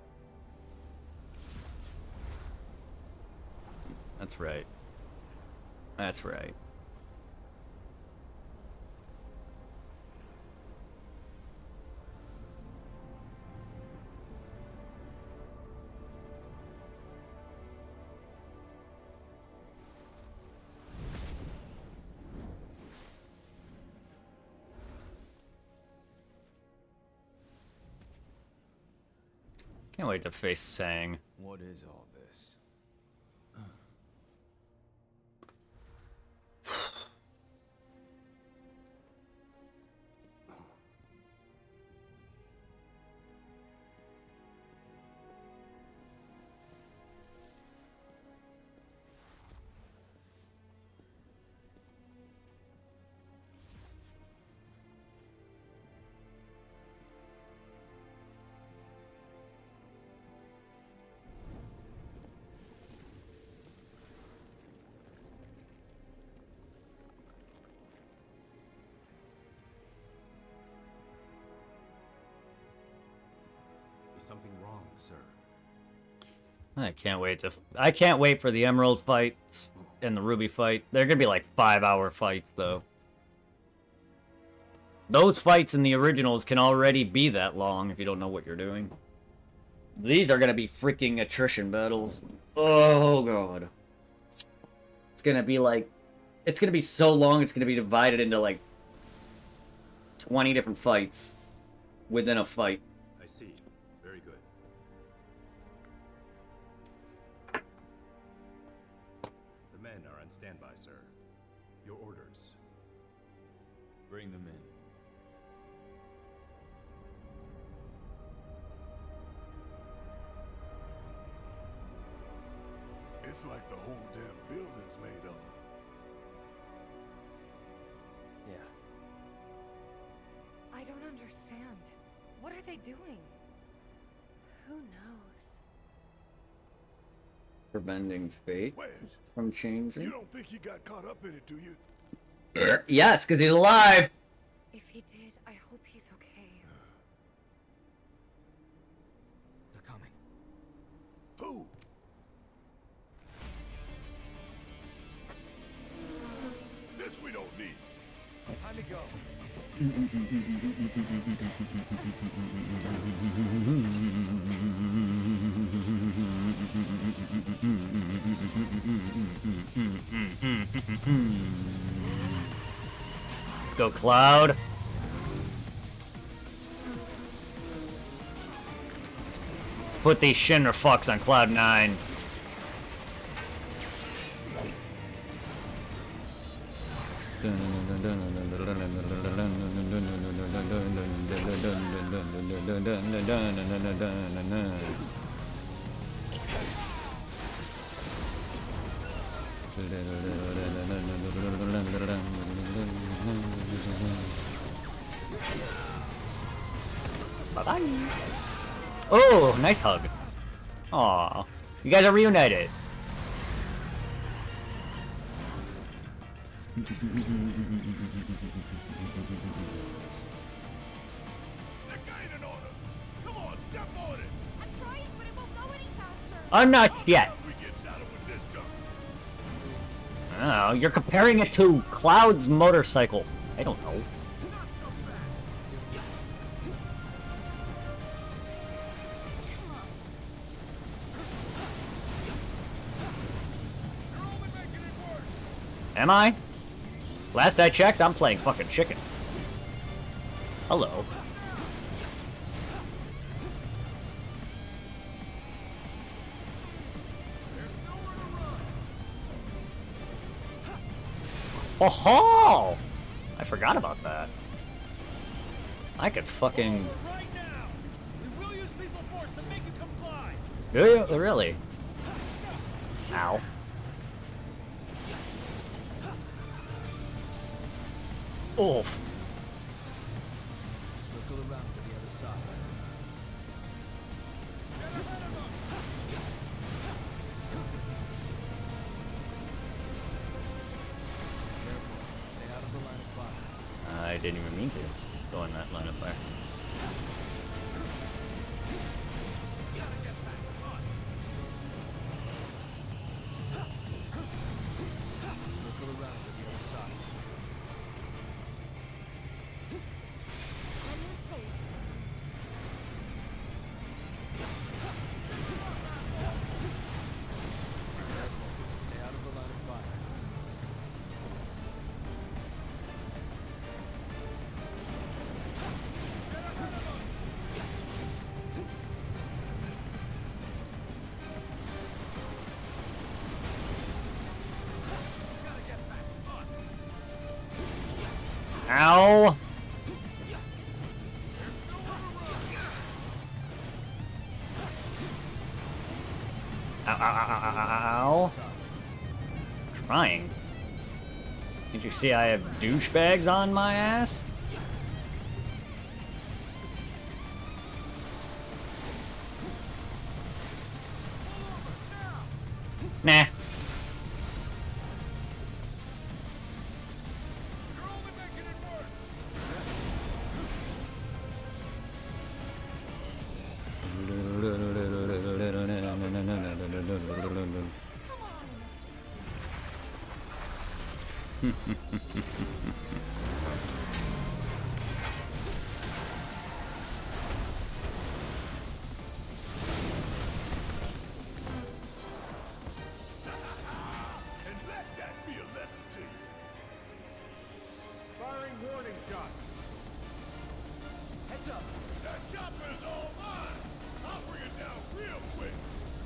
A: That's right. That's right. Can't wait to face Sang.
H: What is all this?
B: Is something wrong, sir?
A: I can't wait to. I can't wait for the Emerald fights and the Ruby fight. They're gonna be like five-hour fights, though. Those fights in the originals can already be that long if you don't know what you're doing. These are gonna be freaking attrition battles. Oh god. It's gonna be like, it's gonna be so long. It's gonna be divided into like twenty different fights within a fight.
B: I see. Very good. The men are on standby, sir. Your orders.
H: Bring them in.
D: It's like the whole damn building's made of them.
G: Yeah.
C: I don't understand. What are they doing? Who knows?
A: Preventing fate
D: Wedge,
A: from
D: you
A: changing.
D: don't think he got caught up in it, do you?
A: Yes, because he's alive.
C: If he did, I hope he's okay.
G: They're coming.
D: Who? This we don't need.
F: Time to go.
A: Let's go, Cloud. Let's put these Shinra fucks on Cloud nine. Bye-bye. Oh, nice hug. Aw, you guys are reunited.
D: They're gaining on us. Come on, step on it.
C: I'm trying, but it won't go any faster.
A: I'm not yet.
D: We get saddled with this junk.
A: Oh, you're comparing it to Cloud's motorcycle. I don't know. Am I? Last I checked, I'm playing fucking chicken. Hello. Oh ho! I forgot about that. I could fucking.
F: Right now! We will use lethal force to make you comply!
A: Do you really? Ow. Oof.
G: Circle around to the other side.
A: didn't even mean to go in that line of fire.
G: Circle around to the other side.
C: And you're safe.
G: Stay out of the line of fire.
A: Ow! Ow, ow, ow, ow, ow. Trying. Did you see I have douchebags on my ass? Nah.
D: And let that be a lesson to you.
F: Firing warning shot.
G: Heads up.
D: That chopper is all mine. I'll bring it down real quick.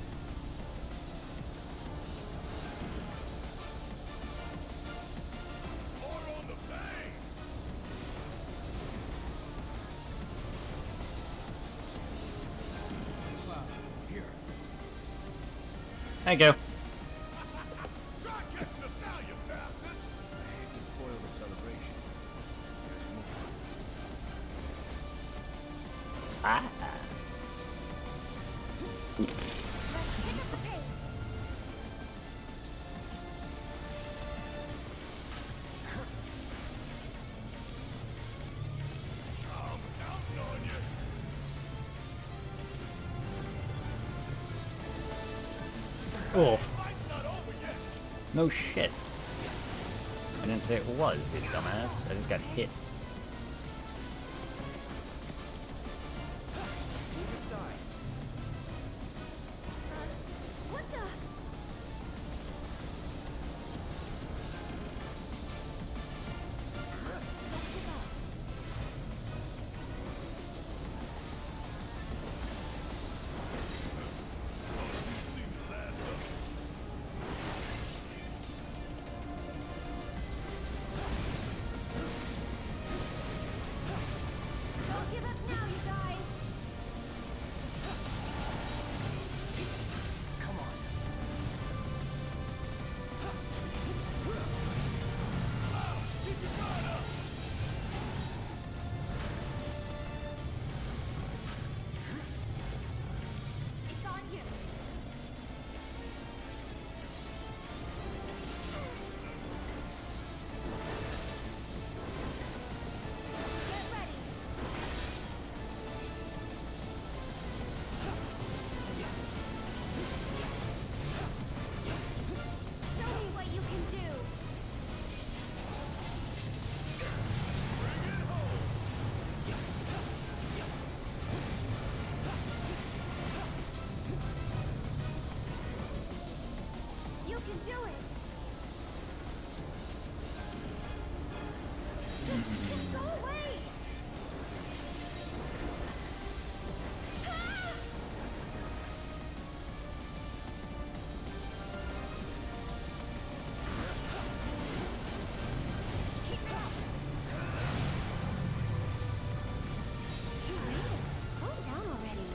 D: Order on the bang.
G: Cloud, here.
A: Thank you.
D: Try catching us now, you bastards.
G: I hate to spoil the celebration. There's more.
A: Ah.
C: Let's pick up the pace.
D: I'm counting on you.
A: Oof.
D: Fight's not over yet.
A: No shit. I didn't say it was, you dumbass. I just got hit.
G: Move aside.
C: Uh, what the? Don't give up.
D: Seen the last of it.
C: Don't give up now, you guys.
G: Come on.
D: Keep your guard up.
C: It's on you. Get ready. Show me what you can do. You can do it. Just, just go away. Ah! Keep it up. You made it. Calm down already.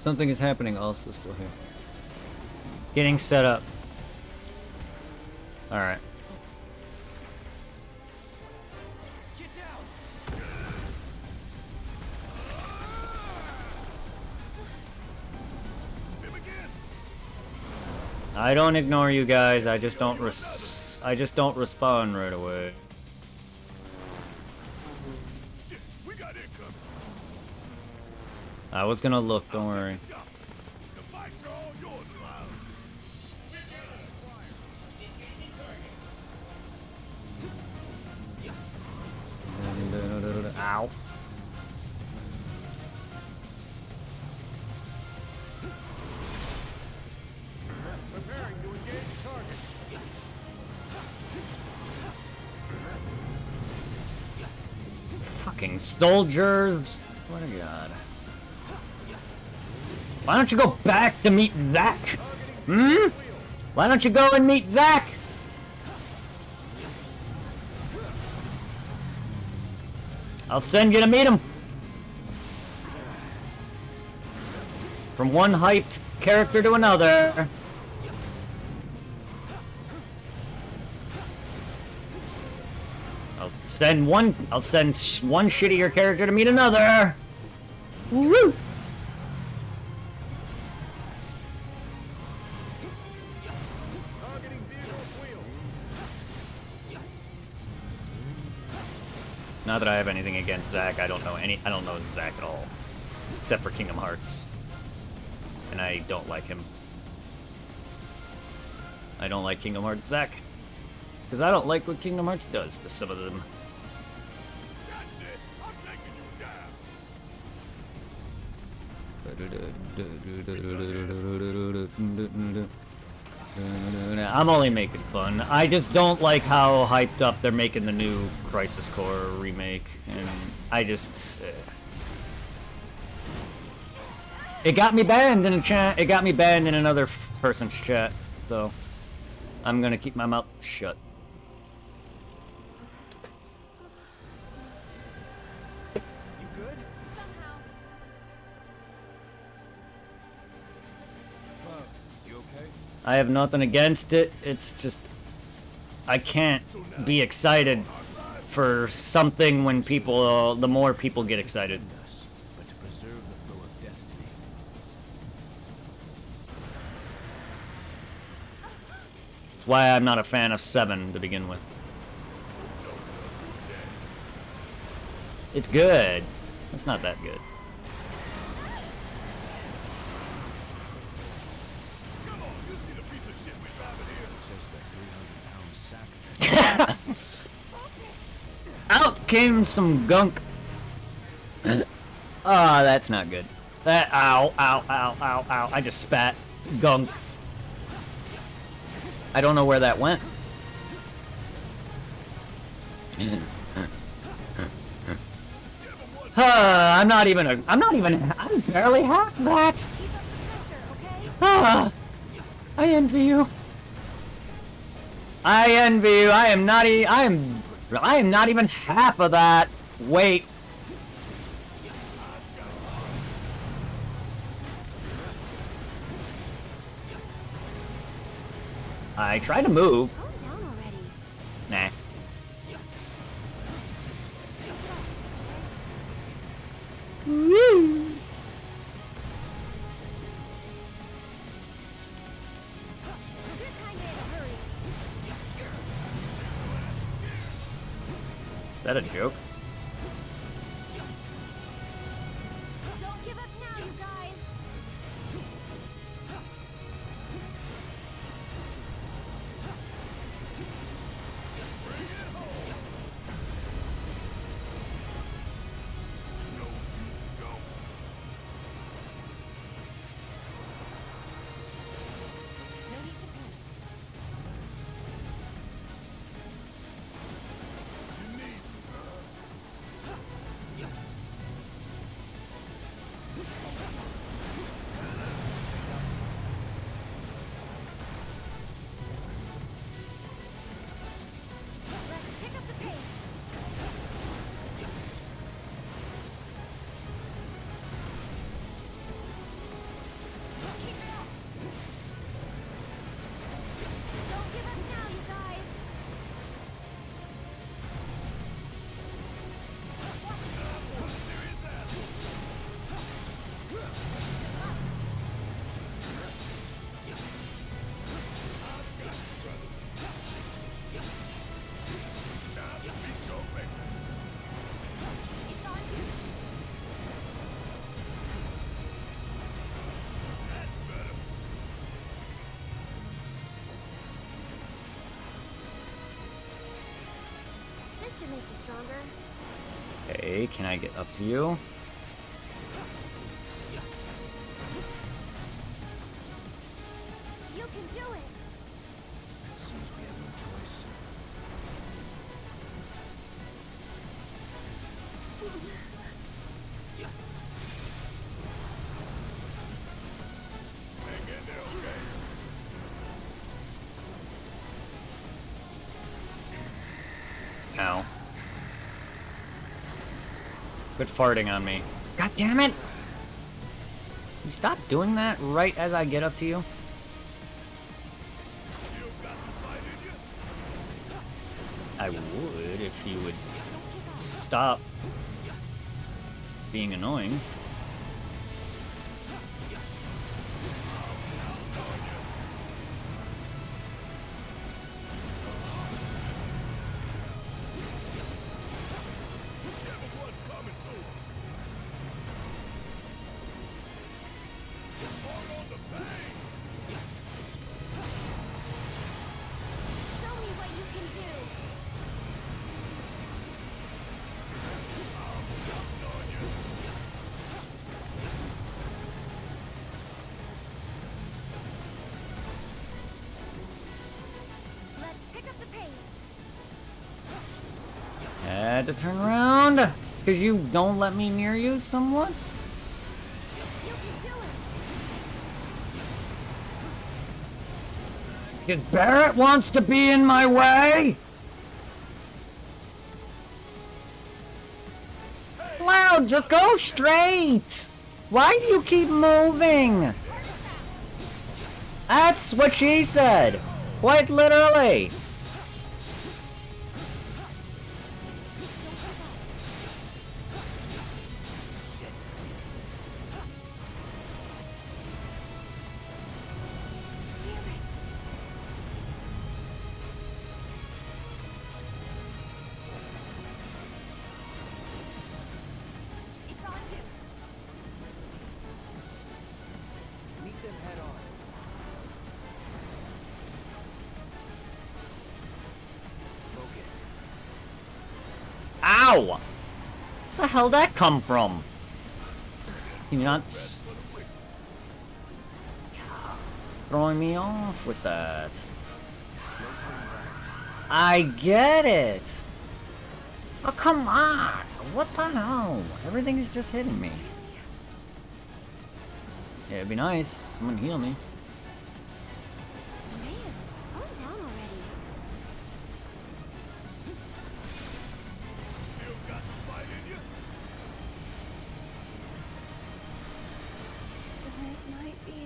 A: Something is happening also still here. Getting set up. Alright. I don't ignore you guys, I just don't res I just don't respond right away.
D: Shit, we got incoming.
A: I was gonna look, don't worry.
D: The fights are all yours, Cloud.
A: Ow.
F: Preparing to engage target.
A: Fucking soldiers! What a god. Why don't you go back to meet Zack? Hmm? Why don't you go and meet Zack? I'll send you to meet him. From one hyped character to another. I'll send one. I'll send sh one shittier character to meet another. Woo!
F: Targeting vehicle wheel.
A: Not that I have anything against Zack. I don't know any. I don't know Zack at all, except for Kingdom Hearts, and I don't like him. I don't like Kingdom Hearts Zack, because I don't like what Kingdom Hearts does to some of them.
D: That's it. I'm taking you down.
A: I'm only making fun. I just don't like how hyped up they're making the new Crisis Core remake, and I just... Uh, it got me banned in a chat. It got me banned in another f person's chat, so I'm gonna keep my mouth shut.
F: You good?
C: Somehow.
H: Cloud, you okay?
A: I have nothing against it. It's just I can't be excited for something when people, uh, the more people get excited.
G: Us, but to preserve the flow of destiny.
A: That's why I'm not a fan of seven to begin with. It's good. It's not that good.
D: Come on, you see the piece of shit we driving here?
G: Says the three hundred pound sack of
A: Out came some gunk. Ah, oh, that's not good. That ow, ow, ow, ow, ow. I just spat gunk. I don't know where that went. Uh, I'm not even a, I'm not even, I'm barely half that.
C: Keep up the pressure, okay?
A: Ah, I envy you. I envy you. I am not e I am I am not even half of that. Wait. I try to move.
C: Calm down already.
A: Nah. Woo.
C: You're kinda in a hurry.
A: Is that a joke?
C: Don't give up now, you guys. No need to panic.
D: You need, uh,
C: should make you stronger.
A: Okay, can I get up to you?
C: You can do it.
B: It seems we have no choice.
D: Hang in there, okay?
A: Ow. Quit farting on me. God damn it! You stop doing that right as I get up to you?
D: Still got the fight in you?
A: I would if you would stop being annoying.
D: Everyone's coming to him. Hard on the bang.
C: Show me what you can do. Let's pick up the pace.
A: Had to turn around because you don't let me near you somewhat.
C: You can do it.
A: Because Barrett wants to be in my way. Cloud, just go straight. Why do you keep moving? That's what she said. Quite literally.
C: Damn it. It's on you.
F: Meet them head on. Focus.
A: Ow! Where the hell did that come from? You're not s- throwing me off with that. I get it. Oh, come on. What the hell? Everything is just hitting me. Yeah, it'd be nice. Someone heal me.
C: Man, calm down already.
D: Still got the fight in you?
C: This might be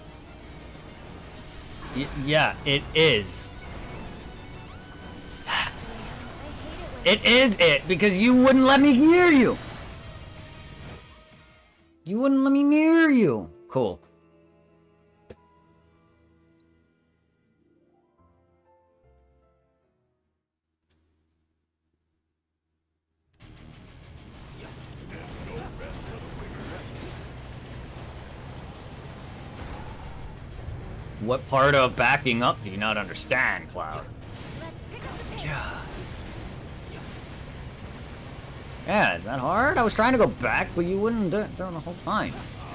C: it.
A: Y yeah, it is.
C: I hate it when
A: It is it, because you wouldn't let me near you. You wouldn't let me near you. Cool. What part of backing up do you not understand, Cloud?
C: let's pick up the pace.
A: Yeah. Yeah, is that hard? I was trying to go back, but you wouldn't do it the whole time.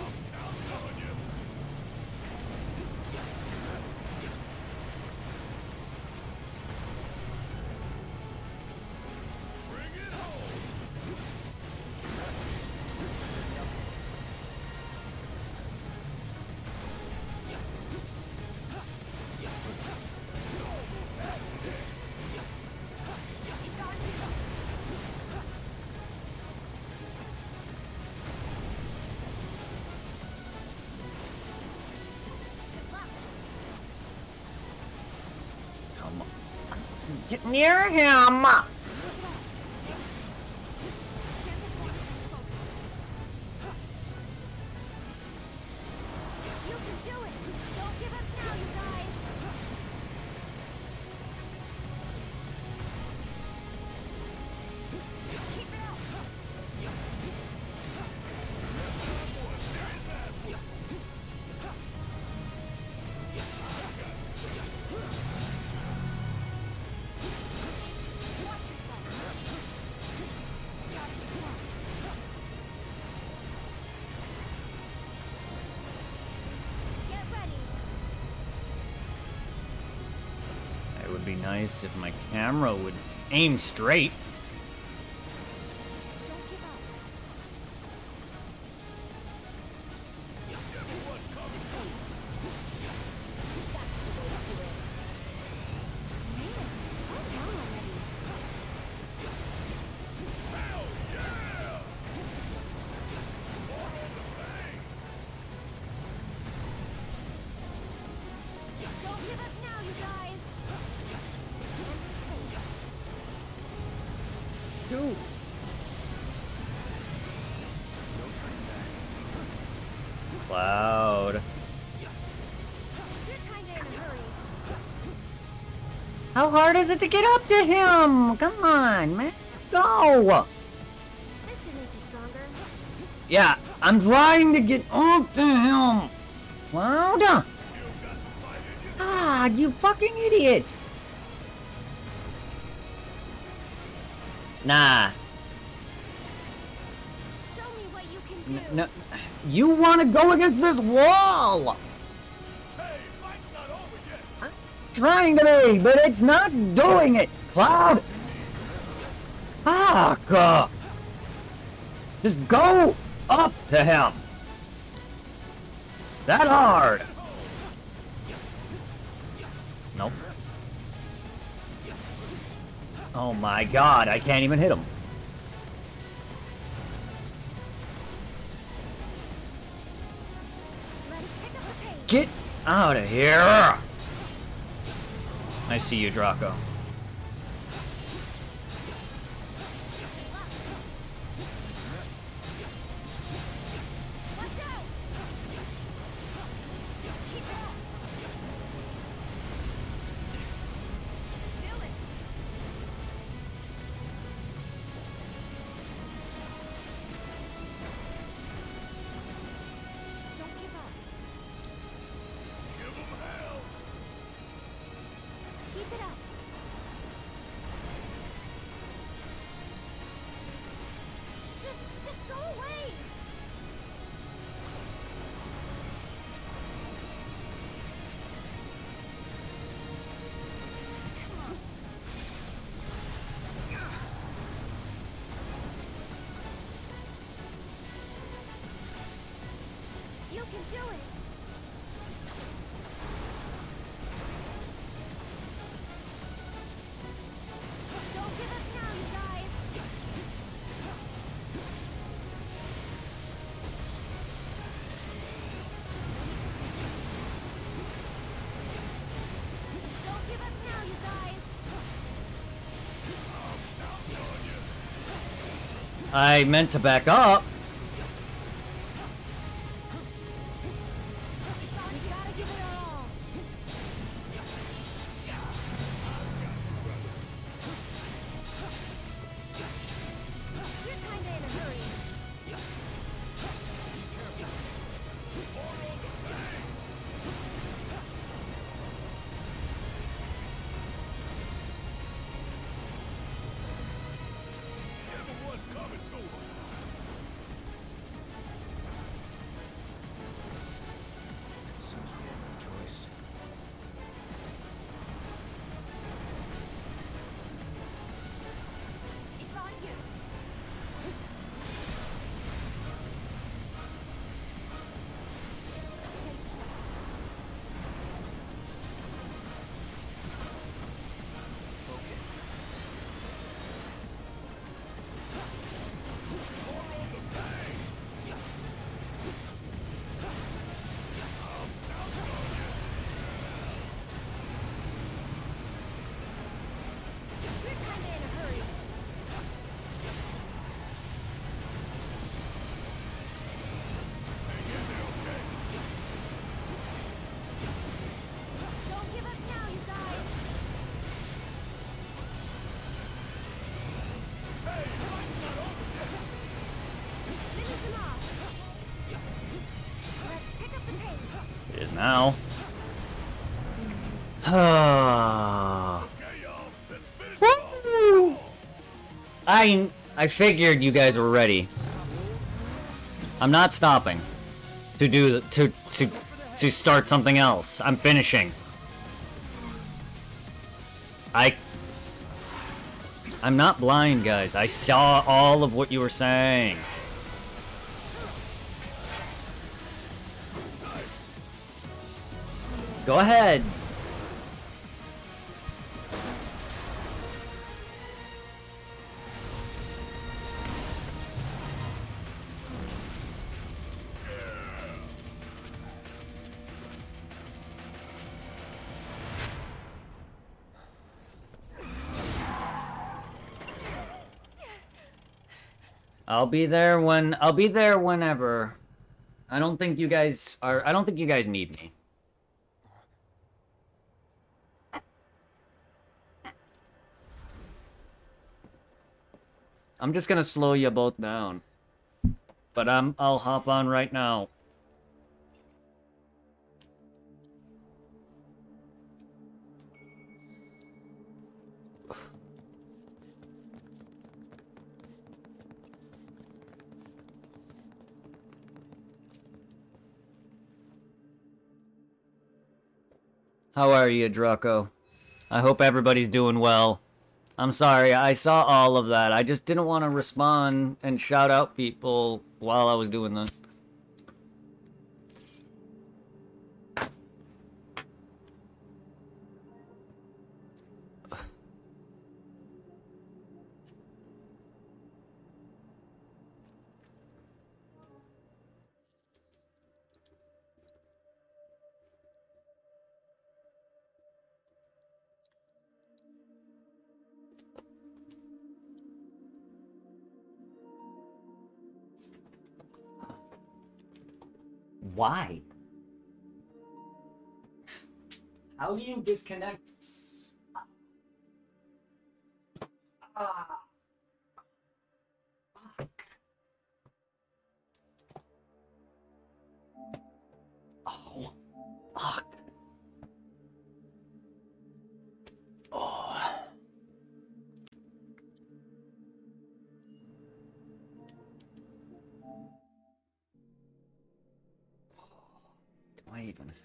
A: Come on. Get near him!
C: You can do it. Don't give up now, you guys. Keep it up. Watch
A: nice if my camera would aim straight.
C: Don't give up. That's the way to do it. Man, calm down already.
D: Hell yeah! More on the bang!
C: Don't give up now, you guys.
A: Go. Cloud.
C: You're kinda in a hurry.
A: How hard is it to get up to him? Come on, man. Go!
C: This should make you stronger.
A: Yeah, I'm trying to get up to him. Cloud. Ah, you fucking idiot. Nah.
C: Show me what you can do.
A: No. You want to go against this wall.
D: Hey, fight's not over yet!
A: Trying to be, but it's not doing it. Cloud. Fuck. uh, Just go up to him. That hard. Nope. Oh my god, I can't even hit him.
C: Let's pick up the pace.
A: Get out of here. I see you, Draco.
C: Watch out! Keep it up. Still it. Don't give up.
D: Give 'em hell!
C: Keep it up. Just, just go away. Come on. You can do it. Don't give up now, you guys. Don't give up now, you guys.
A: I meant to back up.
C: It's on. You gotta give it our all. You're kinda in a hurry.
D: Everyone's coming to him!
B: It seems we have no choice.
C: It's on you. Stay still. You're kinda in a hurry. Don't give up now, you guys. Finish him off. Let's pick up the pace.
A: It is now. Ah.
D: Okay, y'all, let's finish it off!
A: I I figured you guys were ready. I'm not stopping to do to to to start something else. I'm finishing. I... I'm not blind, guys. I saw all of what you were saying. Go ahead. I'll be there when I'll be there whenever. I don't think you guys are I don't think you guys need me. I'm just gonna slow you both down. But I'm I'll hop on right now. How are you, Draco? I hope everybody's doing well. I'm sorry, I saw all of that. I just didn't want to respond and shout out people while I was doing this. Why? How do you disconnect? Ah. Fuck. Oh. Fuck. Oh. Do I even